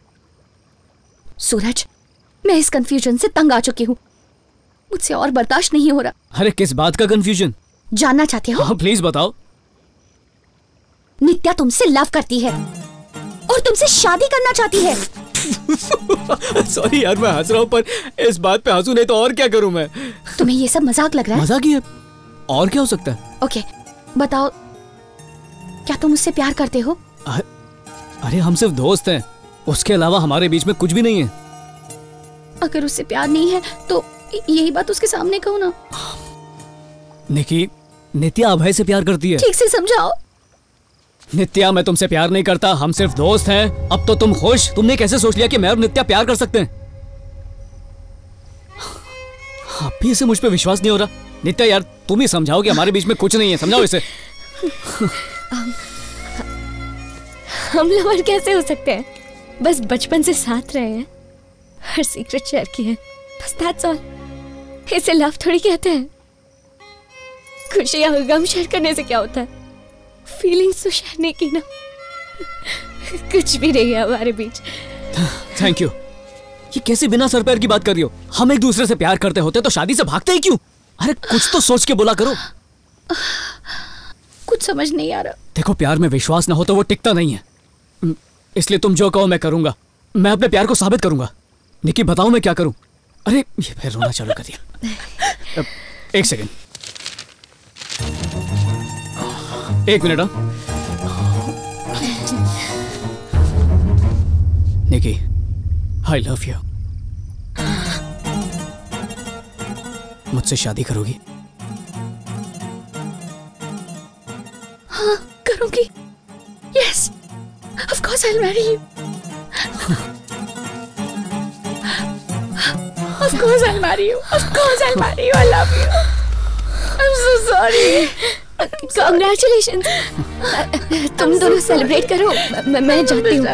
सूरज, मैं इस कंफ्यूजन से तंग आ चुकी हूँ, मुझसे और बर्दाश्त नहीं हो रहा। अरे किस बात का कंफ्यूजन? जानना चाहते हो? हाँ प्लीज बताओ। नित्या तुमसे लव करती है और तुमसे शादी करना चाहती है। सॉरी यार, मैं हंस रहा हूँ, पर इस बात पे हंसू नहीं तो और क्या करूँ मैं? तुम्हें ये सब मजाक लग रहा है? मजाक ही है, और क्या हो सकता है? ओके बताओ, क्या तुम मुझसे प्यार करते हो? अरे हम सिर्फ दोस्त हैं, उसके अलावा हमारे बीच में कुछ भी नहीं है। अगर उससे प्यार नहीं है तो यही बात उसके सामने कहो ना। निकी, नित्या अभय से प्यार करती है। ठीक से समझाओ। नित्या, मैं तुमसे प्यार नहीं करता, हम सिर्फ दोस्त हैं। अब तो तुम खुश। तुमने कैसे सोच लिया कि मैं और नित्या प्यार कर सकते हैं? अब भी इसे मुझ पे विश्वास नहीं हो रहा। नित्या यार, तुम ही समझाओ कि हमारे बीच में कुछ नहीं है। समझाओ इसे। हम, हम लवर कैसे हो सकते हैं? बस बचपन से साथ रहे हैं, हर सीक्रेट शेयर किए, बस दैट्स ऑल। इसे लव थोड़ी कहते हैं। खुशी या गम शेयर करने से क्या होता है? फीलिंग्स तो शेयर नहीं की ना। कुछ भी नहीं है हमारे बीच। Thank you. ये कैसे बिना सर पैर की बात कर रही हो? हम एक दूसरे से प्यार करते होते तो शादी से भागते ही क्यों? अरे कुछ तो सोच के बोला करो। कुछ समझ नहीं आ रहा। देखो, प्यार में विश्वास ना हो तो वो टिकता नहीं है। इसलिए तुम जो कहो मैं करूंगा। मैं अपने प्यार को साबित करूंगा। निकी, बताओ मैं क्या करूं? अरे ये फिर रोना चालू कर दिया। एक सेकेंड, एक minute. Nikki, I love you. मुझसे शादी करोगी? हाँ, करूंगी। Yes, of course I will marry you. Of course I will marry you. Of course I will marry you. I love you. I am so sorry. Congratulations. तुम दोनों celebrate करो। मैं, मैं जाती हूँ।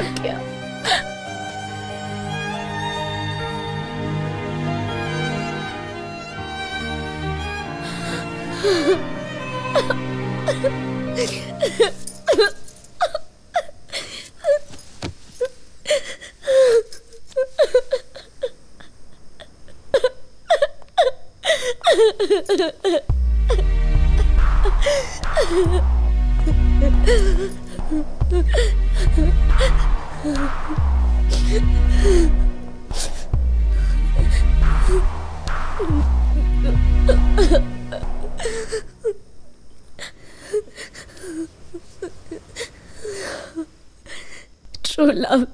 True love.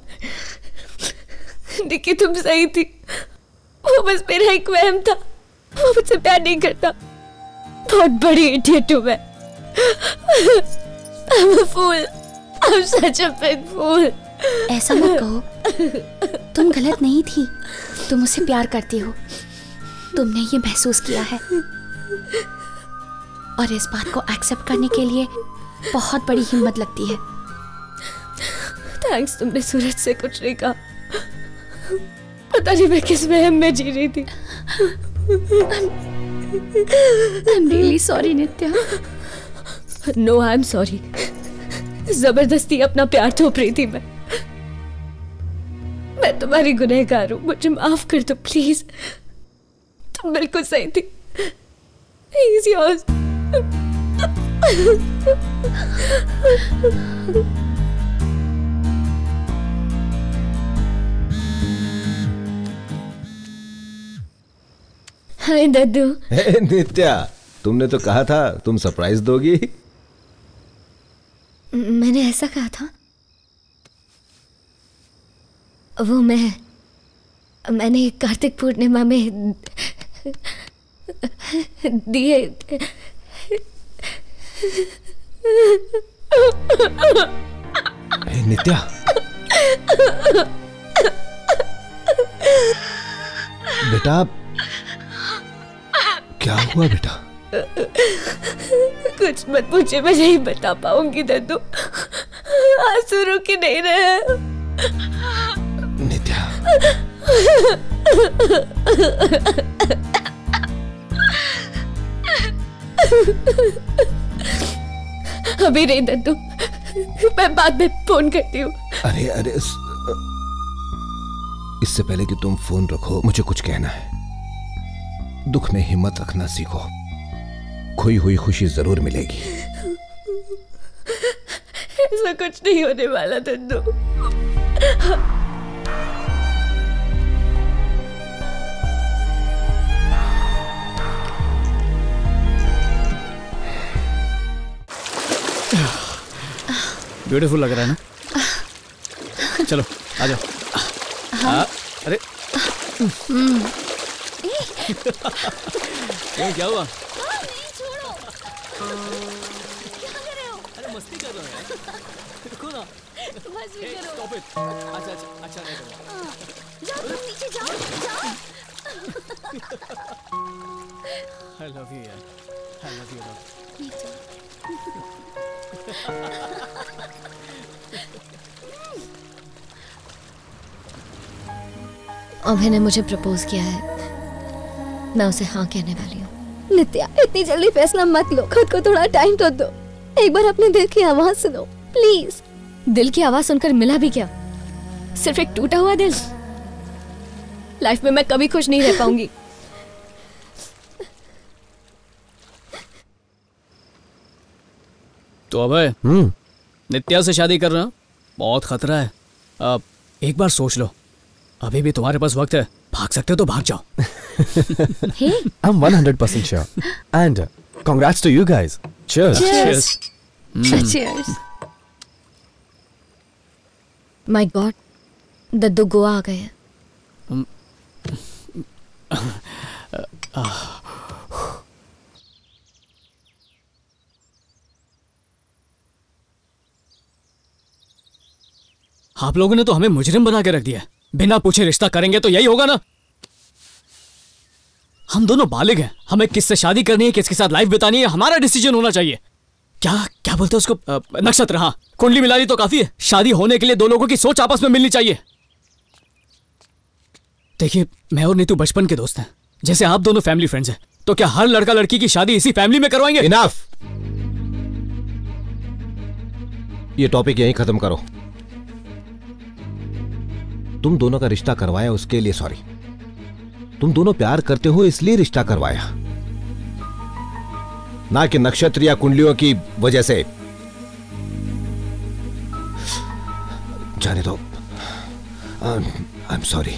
निकी, तुम सही थी। वो बस मेरा एक वहम था। वो मुझसे प्यार नहीं करता। बहुत बड़ी इडियट हूँ मैं। I'm a fool. I'm such a big fool. ऐसा मत कहो। तुम गलत नहीं थी। तुम उससे प्यार करती हो। तुमने ये महसूस किया है और इस बात को एक्सेप्ट करने के लिए बहुत बड़ी हिम्मत लगती है। थैंक्स, तुमने सूरज से कुछ नहीं कहा। पता नहीं मैं किस वहम में जी रही थी। I'm really sorry, Nitya. No, I'm sorry. जबरदस्ती अपना प्यार थोप रही थी मैं। मैं तुम्हारी गुनहगार हूँ, मुझे माफ कर दो प्लीज। तुम बिल्कुल सही थी। He's yours. हाय दद्दू। हे नित्या, तुमने तो कहा था तुम सरप्राइज दोगी। मैंने ऐसा कहा था? वो मैं मैंने कार्तिक पूर्णिमा में दिए। हे नित्या, बेटा क्या हुआ बेटा? कुछ मत पूछे, मैं नहीं बता पाऊंगी दद्दू। आंसू रुक नहीं रहे। नित्या, अभी नहीं दद्दू, मैं बाद में फोन करती हूँ। अरे अरे इस, इससे पहले कि तुम फोन रखो, मुझे कुछ कहना है। दुख में हिम्मत रखना सीखो। खोई हुई खुशी जरूर मिलेगी। ऐसा कुछ नहीं होने वाला दद्दू। ब्यूटीफुल लग रहा है ना? चलो आ जाओ। हाँ। अरे क्यों, क्या हुआ? अरे मस्ती कर रहे हो यार, रुको ना। बस भी करो। Stop it. अच्छा अच्छा अच्छा नहीं करो। जाओ तुम नीचे जाओ जाओ। I love you यार, I love you love. अभय ने मुझे प्रपोज किया है, मैं उसे हाँ कहने वाली हूँ। नित्या, इतनी जल्दी फैसला मत लो, खुद को थोड़ा टाइम तो दो। एक बार अपने दिल की आवाज सुनो प्लीज। दिल की आवाज सुनकर मिला भी क्या? सिर्फ एक टूटा हुआ दिल। लाइफ में मैं कभी खुश नहीं रह पाऊंगी। तो अभय, नित्या से शादी करना बहुत खतरा है। अब एक बार सोच लो, अभी भी तुम्हारे पास वक्त है, भाग सकते हो तो भाग जाओ। I'm one hundred percent sure. And uh, congrats to you guys. Cheers. Cheers. Mm. Cheers. My God, दद्दू गोवा आ गए हैं। आप लोगों ने तो हमें मुजरिम बना के रख दिया है। बिना पूछे रिश्ता करेंगे तो यही होगा ना। हम दोनों बालिग हैं, हमें किससे शादी करनी है, किसके साथ लाइफ बितानी है, हमारा डिसीजन होना चाहिए। क्या क्या बोलते हैं उसको? अ, नक्षत्र। हाँ, कुंडली मिला ली तो काफी है। शादी होने के लिए दो लोगों की सोच आपस में मिलनी चाहिए। देखिए, मैं और नीतू बचपन के दोस्त हैं, जैसे आप दोनों फैमिली फ्रेंड्स हैं, तो क्या हर लड़का लड़की की शादी इसी फैमिली में करवाएंगे? इनफ। ये टॉपिक यहीं खत्म करो। तुम दोनों का रिश्ता करवाया उसके लिए सॉरी। तुम दोनों प्यार करते हो इसलिए रिश्ता करवाया, ना कि नक्षत्र या कुंडलियों की वजह से। जाने दो। I am sorry.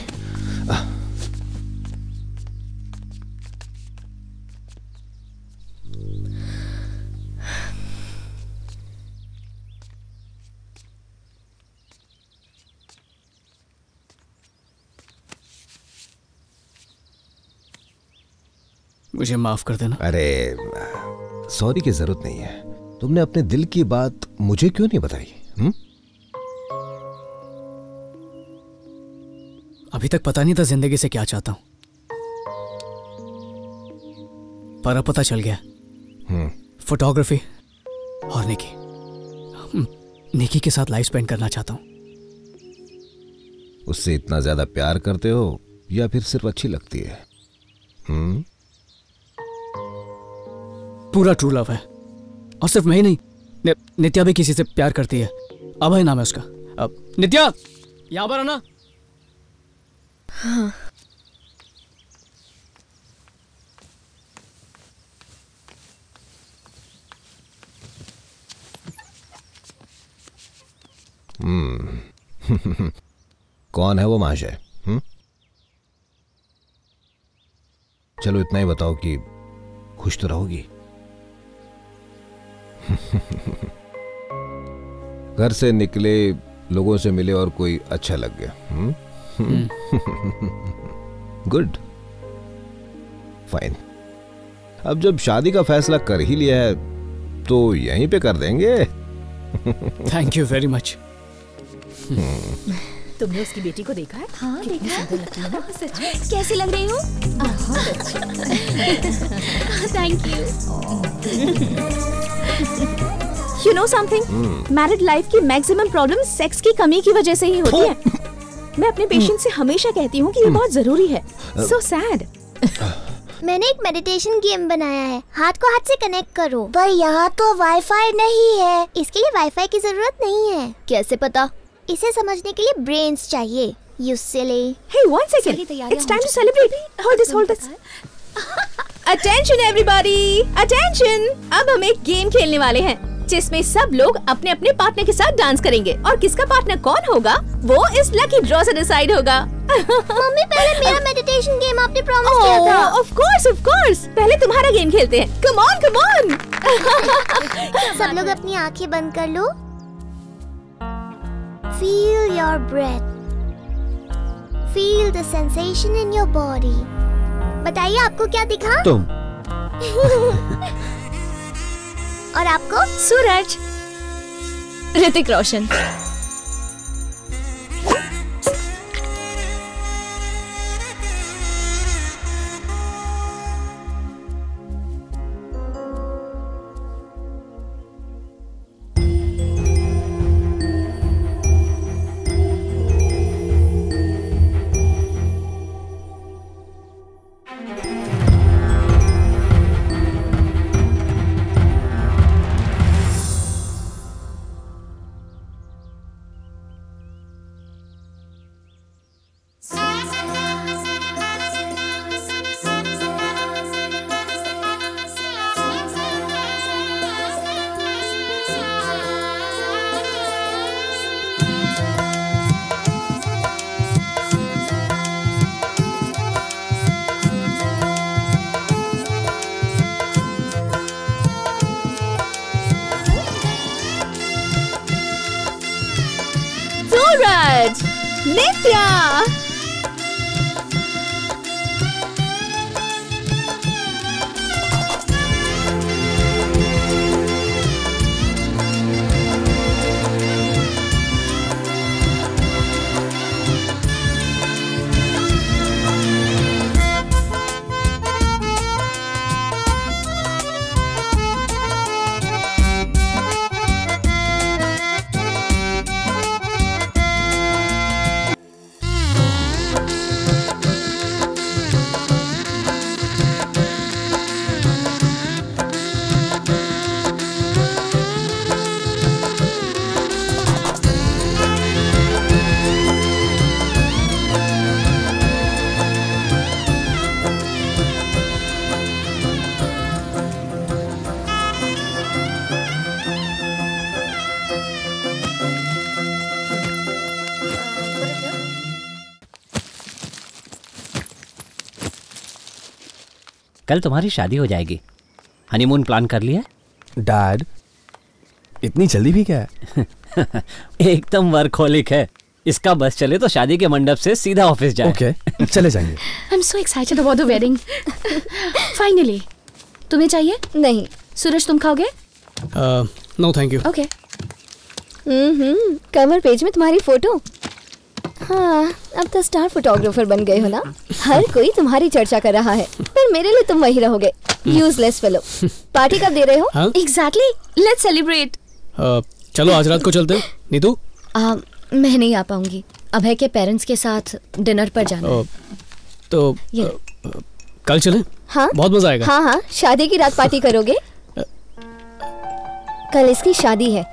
मुझे माफ कर देना। अरे सॉरी की जरूरत नहीं है। तुमने अपने दिल की बात मुझे क्यों नहीं बताई? हुँ? अभी तक पता नहीं था जिंदगी से क्या चाहता हूं, पर अब पता चल गया। फोटोग्राफी और निकी। निकी के साथ लाइफ स्पेंड करना चाहता हूं। उससे इतना ज्यादा प्यार करते हो या फिर सिर्फ अच्छी लगती है? हम्म पूरा ट्रू लव है, और सिर्फ मैं ही नहीं, नि, नित्या भी किसी से प्यार करती है। अभय नाम है उसका। अब नित्या यहां पर आना। हाँ। हम्म कौन है वो महाशय? हम्म चलो इतना ही बताओ कि खुश तो रहोगी। घर से निकले, लोगों से मिले और कोई अच्छा लग गया। Good, fine. अब जब शादी का फैसला कर ही लिया है तो यहीं पे कर देंगे। Thank you very much. तुमने उसकी बेटी को देखा है? हाँ देखा है। लगती है ना? सच में कैसी लग रही हूँ? बहुत अच्छी। Thank you. You know something? Married life की मैक्सिमम प्रॉब्लम सेक्स की कमी की वजह से ही होती है। मैं अपने पेशेंट से हमेशा कहती हूँ कि ये बहुत जरूरी है। So sad. मैंने एक मेडिटेशन गेम बनाया है, हाथ को हाथ से कनेक्ट करो। पर यहाँ तो वाईफाई नहीं है, इसके लिए वाईफाई की जरूरत नहीं है। कैसे पता? इसे समझने के लिए ब्रेन्स चाहिए। You silly. Hey, one second. It's time to celebrate. Hold this, hold this. Attention everybody. Attention. अब हम एक गेम खेलने वाले हैं जिसमें सब लोग अपने अपने पार्टनर के साथ डांस करेंगे, और किसका पार्टनर कौन होगा वो इस लकी ड्रॉ से डिसाइड होगा। मम्मी पहले मेरा मेडिटेशन गेम आपने प्रॉमिस किया था। ऑफ कोर्स ऑफ कोर्स पहले तुम्हारा गेम खेलते हैं। Come on come on. सब लोग अपनी आंखें बंद कर लो। Feel your breath. Feel the sensation in your body. बताइए आपको क्या दिखा? तुम। और आपको? सूरज। ऋतिक रोशन। सूरज, नित्या। कल तुम्हारी शादी हो जाएगी। हनीमून प्लान कर लिया? डैड, इतनी जल्दी भी क्या है? एकदम वर्कहोलिक है। इसका बस चले तो शादी के मंडप से सीधा ऑफिस जाए। ओके, okay, चले जाएंगे। I am so excited about the wedding. Finally. तुम्हें चाहिए? नहीं। सूरज, तुम खाओगे? No thank you. Okay. Hmm cover page में तुम्हारी फोटो। हाँ, अब तो स्टार फोटोग्राफर बन गए हो ना। हर कोई तुम्हारी चर्चा कर रहा है, पर मेरे लिए तुम वही रहोगे, यूजलेस फेलो। पार्टी कब दे रहे हो? Exactly, let's celebrate. चलो आज रात को चलते हैं। नीतू? आ, मैं नहीं आ पाऊंगी। अभय के पेरेंट्स के साथ डिनर पर जाना है। तो आ, कल चलें? हाँ, बहुत मजा आएगा। हाँ हाँ, शादी की रात पार्टी करोगे? कल इसकी शादी है।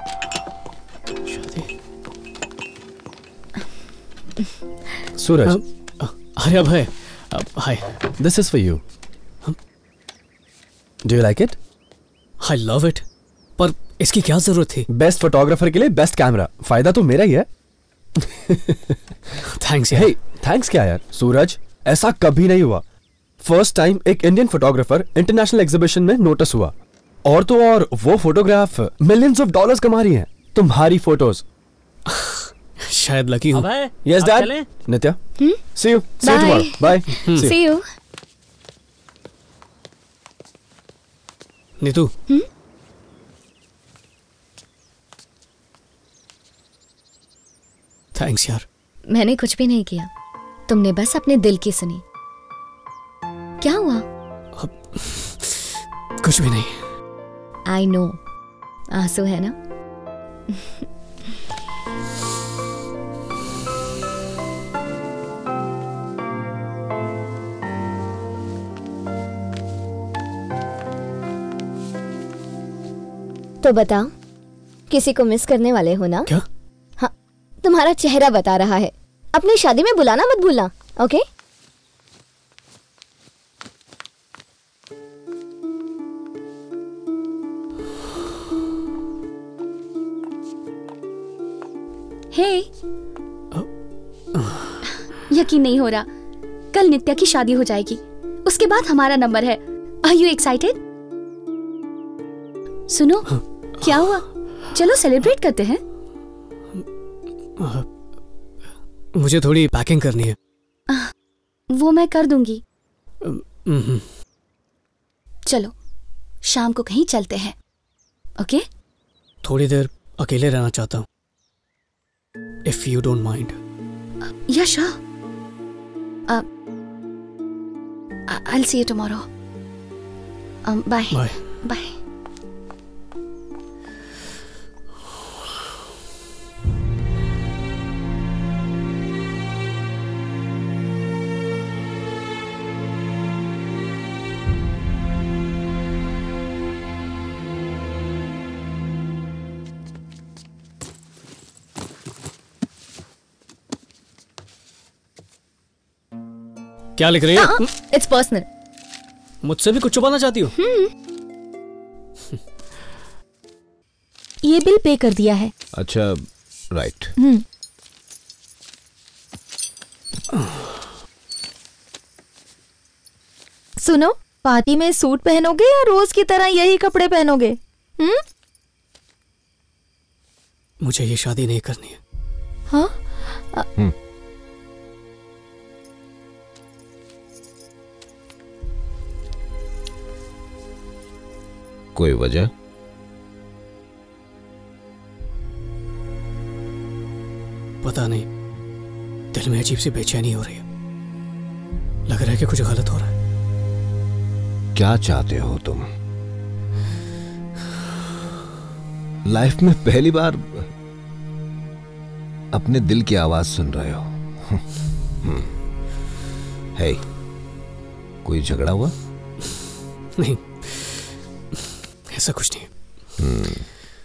सूरज। अरे Abhay, hi. This is for you. Do you like it? I love it. पर इसकी क्या जरूरत थी? बेस्ट फोटोग्राफर के लिए बेस्ट कैमरा। फायदा तो मेरा ही है। थैंक्स यार। hey, थैंक्स क्या यार? सूरज, ऐसा कभी नहीं हुआ। फर्स्ट टाइम एक इंडियन फोटोग्राफर इंटरनेशनल एग्जीबिशन में नोटिस हुआ। और तो और वो फोटोग्राफ मिलियंस ऑफ डॉलर्स कमा रही हैं। तुम्हारी फोटोज। शायद लकी हूँ। Yes dad. Nitya, see you see you tomorrow. Bye. See you. Neetu, thanks यार। मैंने कुछ भी नहीं किया, तुमने बस अपने दिल की सुनी। क्या हुआ? कुछ भी नहीं। आई नो, आंसू है ना? तो बताओ, किसी को मिस करने वाले हो ना? क्या? हाँ, तुम्हारा चेहरा बता रहा है। अपनी शादी में बुलाना मत भूलना, ओके? हे, यकीन नहीं हो रहा, कल नित्या की शादी हो जाएगी, उसके बाद हमारा नंबर है। Are you excited? सुनो, क्या हुआ? चलो सेलिब्रेट करते हैं। मुझे थोड़ी पैकिंग करनी है। आ, वो मैं कर दूंगी। हम्म। चलो शाम को कहीं चलते हैं, ओके? थोड़ी देर अकेले रहना चाहता हूँ, if you don't mind. Yeah sure. I will see you tomorrow. Bye bye bye. क्या लिख रही है? It's personal. मुझसे भी कुछ छुपाना चाहती हो? ये बिल पे कर दिया है। अच्छा, राइट। हम्म। सुनो, पार्टी में सूट पहनोगे या रोज की तरह यही कपड़े पहनोगे? हम्म? मुझे ये शादी नहीं करनी है। हाँ? हम्म। कोई वजह? पता नहीं, दिल में अजीब सी बेचैनी हो रही है। लग रहा है कि कुछ गलत हो रहा है। क्या चाहते हो तुम? लाइफ में पहली बार अपने दिल की आवाज सुन रहे हो। है, कोई झगड़ा हुआ? नहीं, ऐसा कुछ नहीं। हम्म।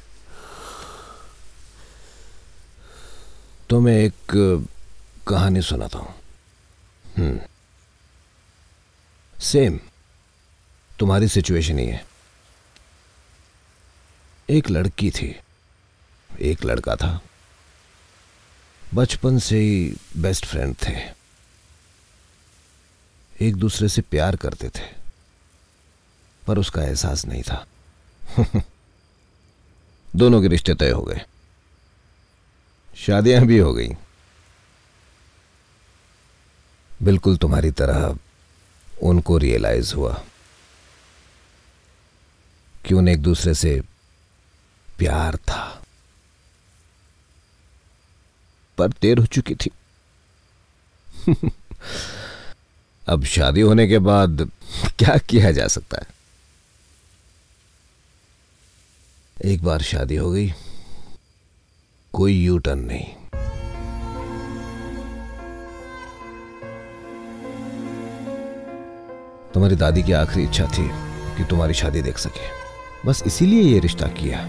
तो मैं एक कहानी सुनाता हूं। हम्म। सेम तुम्हारी सिचुएशन ही है। एक लड़की थी, एक लड़का था। बचपन से ही बेस्ट फ्रेंड थे, एक दूसरे से प्यार करते थे, पर उसका एहसास नहीं था। दोनों के रिश्ते तय हो गए, शादियां भी हो गई। बिल्कुल तुम्हारी तरह उनको रियलाइज हुआ कि उन्हें एक दूसरे से प्यार था, पर देर हो चुकी थी। अब शादी होने के बाद क्या किया जा सकता है? एक बार शादी हो गई, कोई यू टर्न नहीं। तुम्हारी दादी की आखिरी इच्छा थी कि तुम्हारी शादी देख सके, बस इसीलिए ये रिश्ता किया।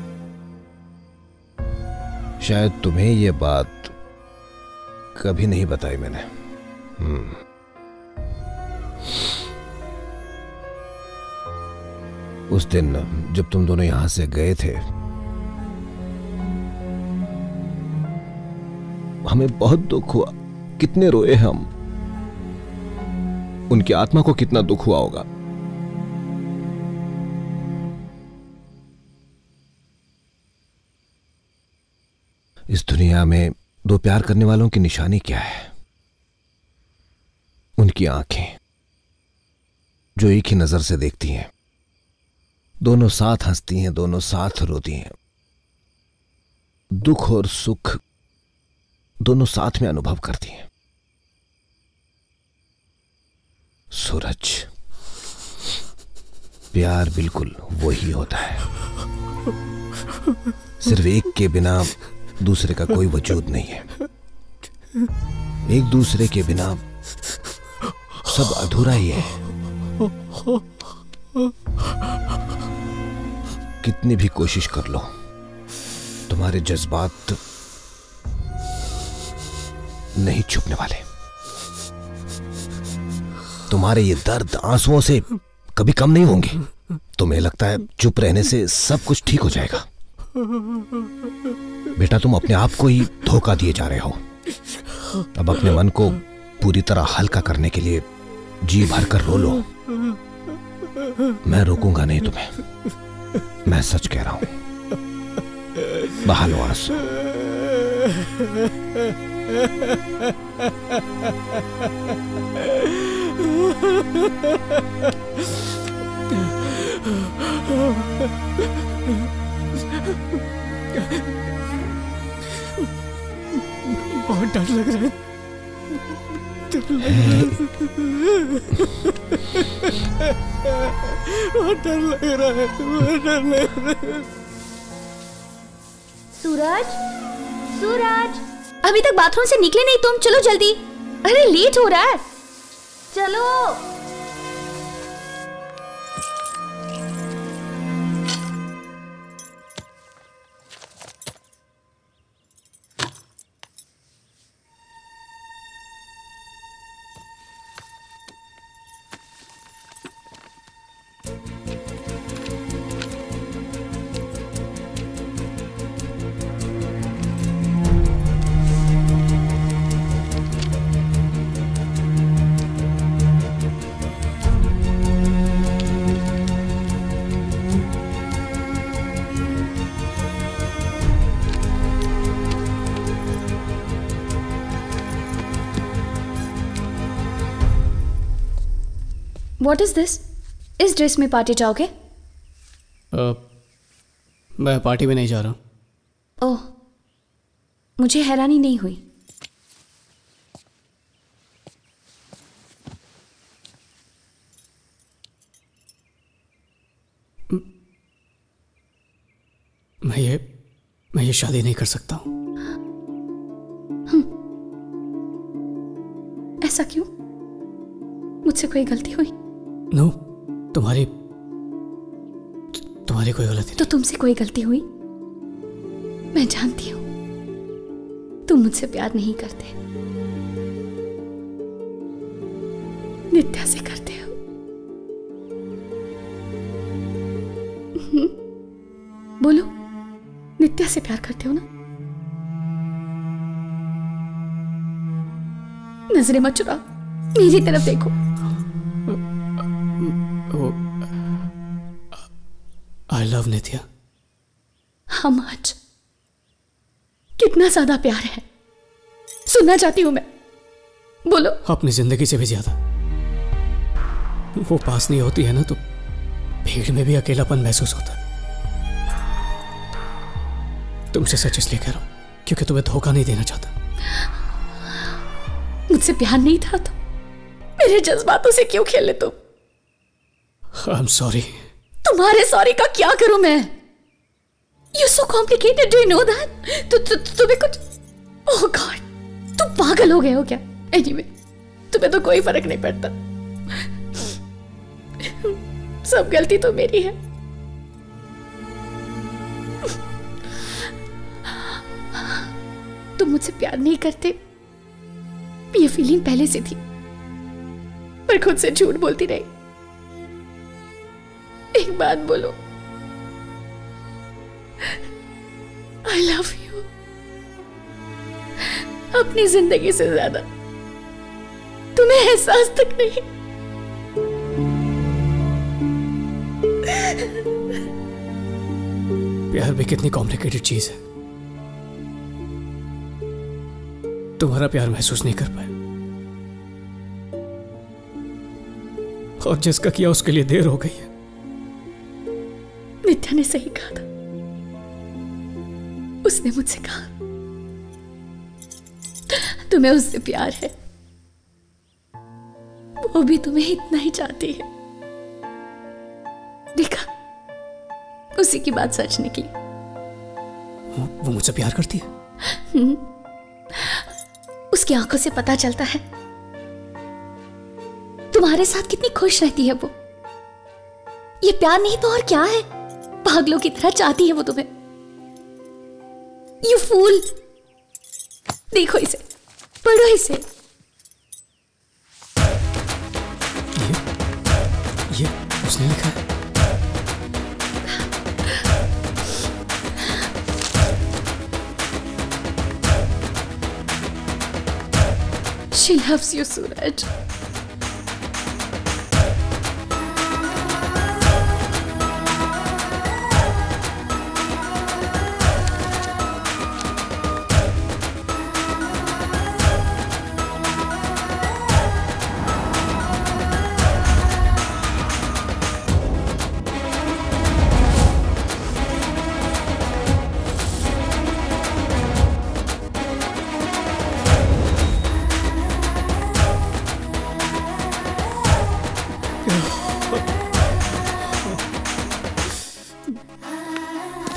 शायद तुम्हें ये बात कभी नहीं बताई मैंने। हम्म। उस दिन जब तुम दोनों यहां से गए थे, हमें बहुत दुख हुआ। कितने रोए हम। उनकी आत्मा को कितना दुख हुआ होगा। इस दुनिया में दो प्यार करने वालों की निशानी क्या है? उनकी आंखें, जो एक ही नजर से देखती हैं। दोनों साथ हंसती हैं, दोनों साथ रोती हैं। दुख और सुख दोनों साथ में अनुभव करती हैं। सूरज, प्यार बिल्कुल वही होता है। सिर्फ एक के बिना दूसरे का कोई वजूद नहीं है। एक दूसरे के बिना सब अधूरा ही है। कितनी भी कोशिश कर लो, तुम्हारे जज्बात नहीं छुपने वाले। तुम्हारे ये दर्द आंसुओं से कभी कम नहीं होंगे। तुम्हें लगता है चुप रहने से सब कुछ ठीक हो जाएगा। बेटा, तुम अपने आप को ही धोखा दिए जा रहे हो। अब अपने मन को पूरी तरह हल्का करने के लिए जी भर कर रो लो। मैं रोकूंगा नहीं तुम्हें, मैं सच कह रहा हूं। बहा लो आंसू। बहुत डर लग रहा है, डर लग रहा है, बहुत डर लग रहा है, बहुत डर लग रहा है। सूरज, सूरज, अभी तक बाथरूम से निकले नहीं तुम, चलो जल्दी। अरे लेट हो रहा है, चलो। What is this? इस ड्रेस में पार्टी जाओगे? uh, मैं पार्टी में नहीं जा रहा हूँ। ओह, मुझे हैरानी नहीं हुई। मैं ये मैं ये शादी नहीं कर सकता हूँ। ऐसा क्यों? मुझसे कोई गलती हुई? नो, तुम्हारी तुम्हारी कोई गलती नहीं। तो तुमसे कोई गलती हुई? मैं जानती हूँ तुम मुझसे प्यार नहीं करते, नित्या से करते हो। बोलो, नित्या से प्यार करते हो ना? नजरें मत चुराओ, मेरी तरफ देखो। I love Nitya. How much? कितना ज्यादा प्यार है, सुनना चाहती हूं मैं। बोलो। अपनी जिंदगी से भी ज्यादा। वो पास नहीं होती है ना तो भीड़ में भी अकेलापन महसूस होता है। तुमसे सच इसलिए कह रहा हूं क्योंकि तुम्हें धोखा नहीं देना चाहता। मुझसे प्यार नहीं था तो मेरे जज्बातों से क्यों खेले तुम? I am sorry. तुम्हारे सॉरी का क्या करूं मैं? You're so complicated, do you know that? तु, तु, तु, तुम्हें कुछ oh God, तुम पागल हो गए हो क्या? Anyway, तुम्हें तो कोई फर्क नहीं पड़ता। सब गलती तो मेरी है। तुम मुझसे प्यार नहीं करते, ये फीलिंग पहले से थी, पर खुद से झूठ बोलती रही। एक बात बोलो, I love you। अपनी जिंदगी से ज्यादा तुम्हें एहसास तक नहीं। प्यार भी कितनी कॉम्प्लिकेटेड चीज है। तुम्हारा प्यार महसूस नहीं कर पाया, और जिसका किया उसके लिए देर हो गई है। नित्या ने सही कहा था, उसने मुझसे कहा तुम्हें उससे प्यार है, वो भी तुम्हें इतना ही चाहती है। देखा, उसी की बात सच निकली। वो, वो मुझसे प्यार करती है? उसकी आंखों से पता चलता है तुम्हारे साथ कितनी खुश रहती है वो। ये प्यार नहीं तो और क्या है? पागलों की तरह चाहती है वो तुम्हें। You fool. देखो इसे, पढ़ो इसे। ये, ये उसने लिखा है। She loves you, Suraj.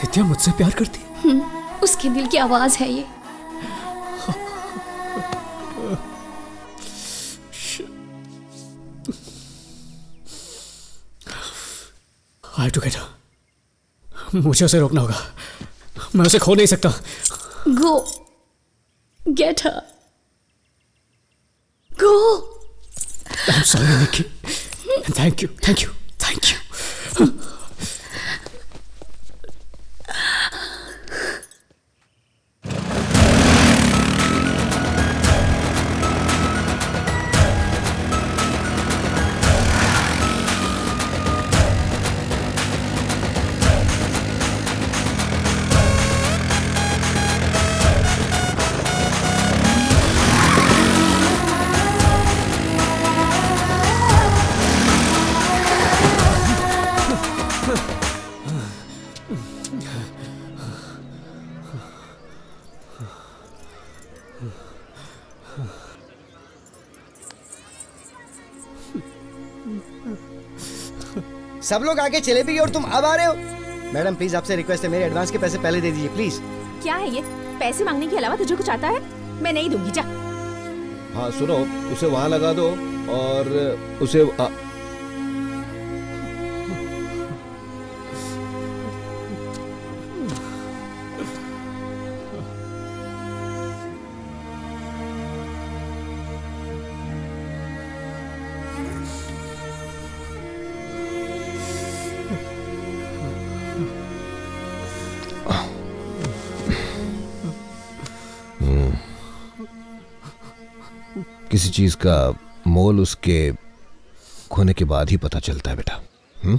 नित्या मुझसे प्यार करती है? हम्म, उसके दिल की आवाज है ये। I have to get her. मुझे उसे रोकना होगा। मैं उसे खो नहीं सकता। Go, get her. Go. I'm sorry, Nikki. Thank you, thank you, thank you. सब लोग आगे चले भी गए और तुम अब आ रहे हो। मैडम प्लीज आपसे रिक्वेस्ट है, मेरे एडवांस के पैसे पहले दे दीजिए प्लीज। क्या है ये? पैसे मांगने के अलावा तुझे कुछ आता है? मैं नहीं दूंगी, जा। हाँ सुनो, उसे वहाँ लगा दो और उसे आ... किसी चीज का मोल उसके खोने के बाद ही पता चलता है बेटा। हम्म?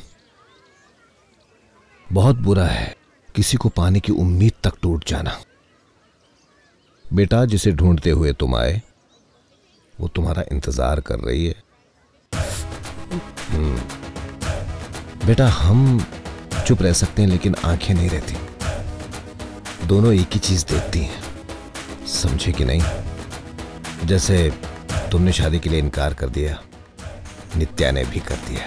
बहुत बुरा है किसी को पाने की उम्मीद तक टूट जाना। बेटा, जिसे ढूंढते हुए तुम आए वो तुम्हारा इंतजार कर रही है। हम्म। बेटा, हम चुप रह सकते हैं लेकिन आंखें नहीं रहती। दोनों एक ही चीज देखती हैं, समझे कि नहीं? जैसे तुमने शादी के लिए इनकार कर दिया, नित्या ने भी कर दिया।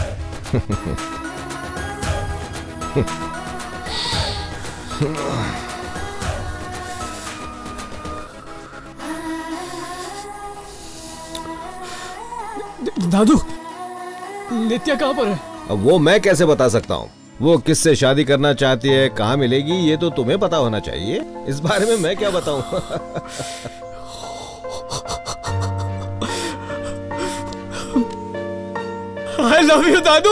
दादू, नित्या कहाँ पर है? अब वो मैं कैसे बता सकता हूँ? वो किससे शादी करना चाहती है, कहाँ मिलेगी, ये तो तुम्हें पता होना चाहिए। इस बारे में मैं क्या बताऊं? I love you, दादू।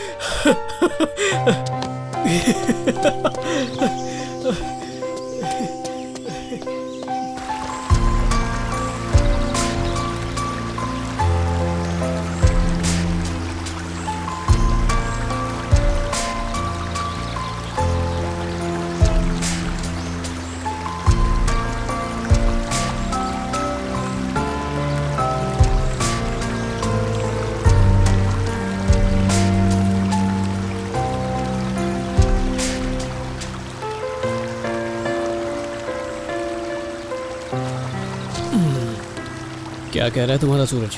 क्या कह रहा है तुम्हारा सूरज?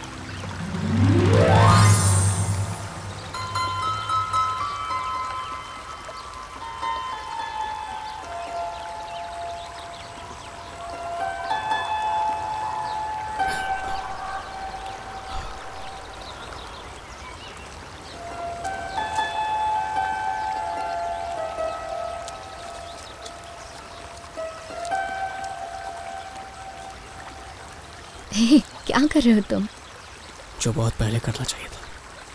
हे, क्या कर रहे हो तुम? जो बहुत पहले करना चाहिए था।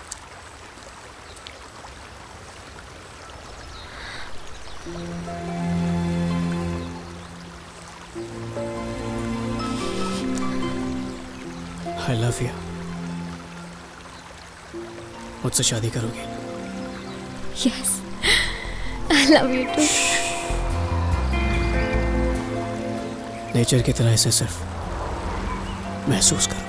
I love you। मुझसे शादी करोगे? Yes, I love you too। Nature की तरह इसे सिर्फ महसूस कर।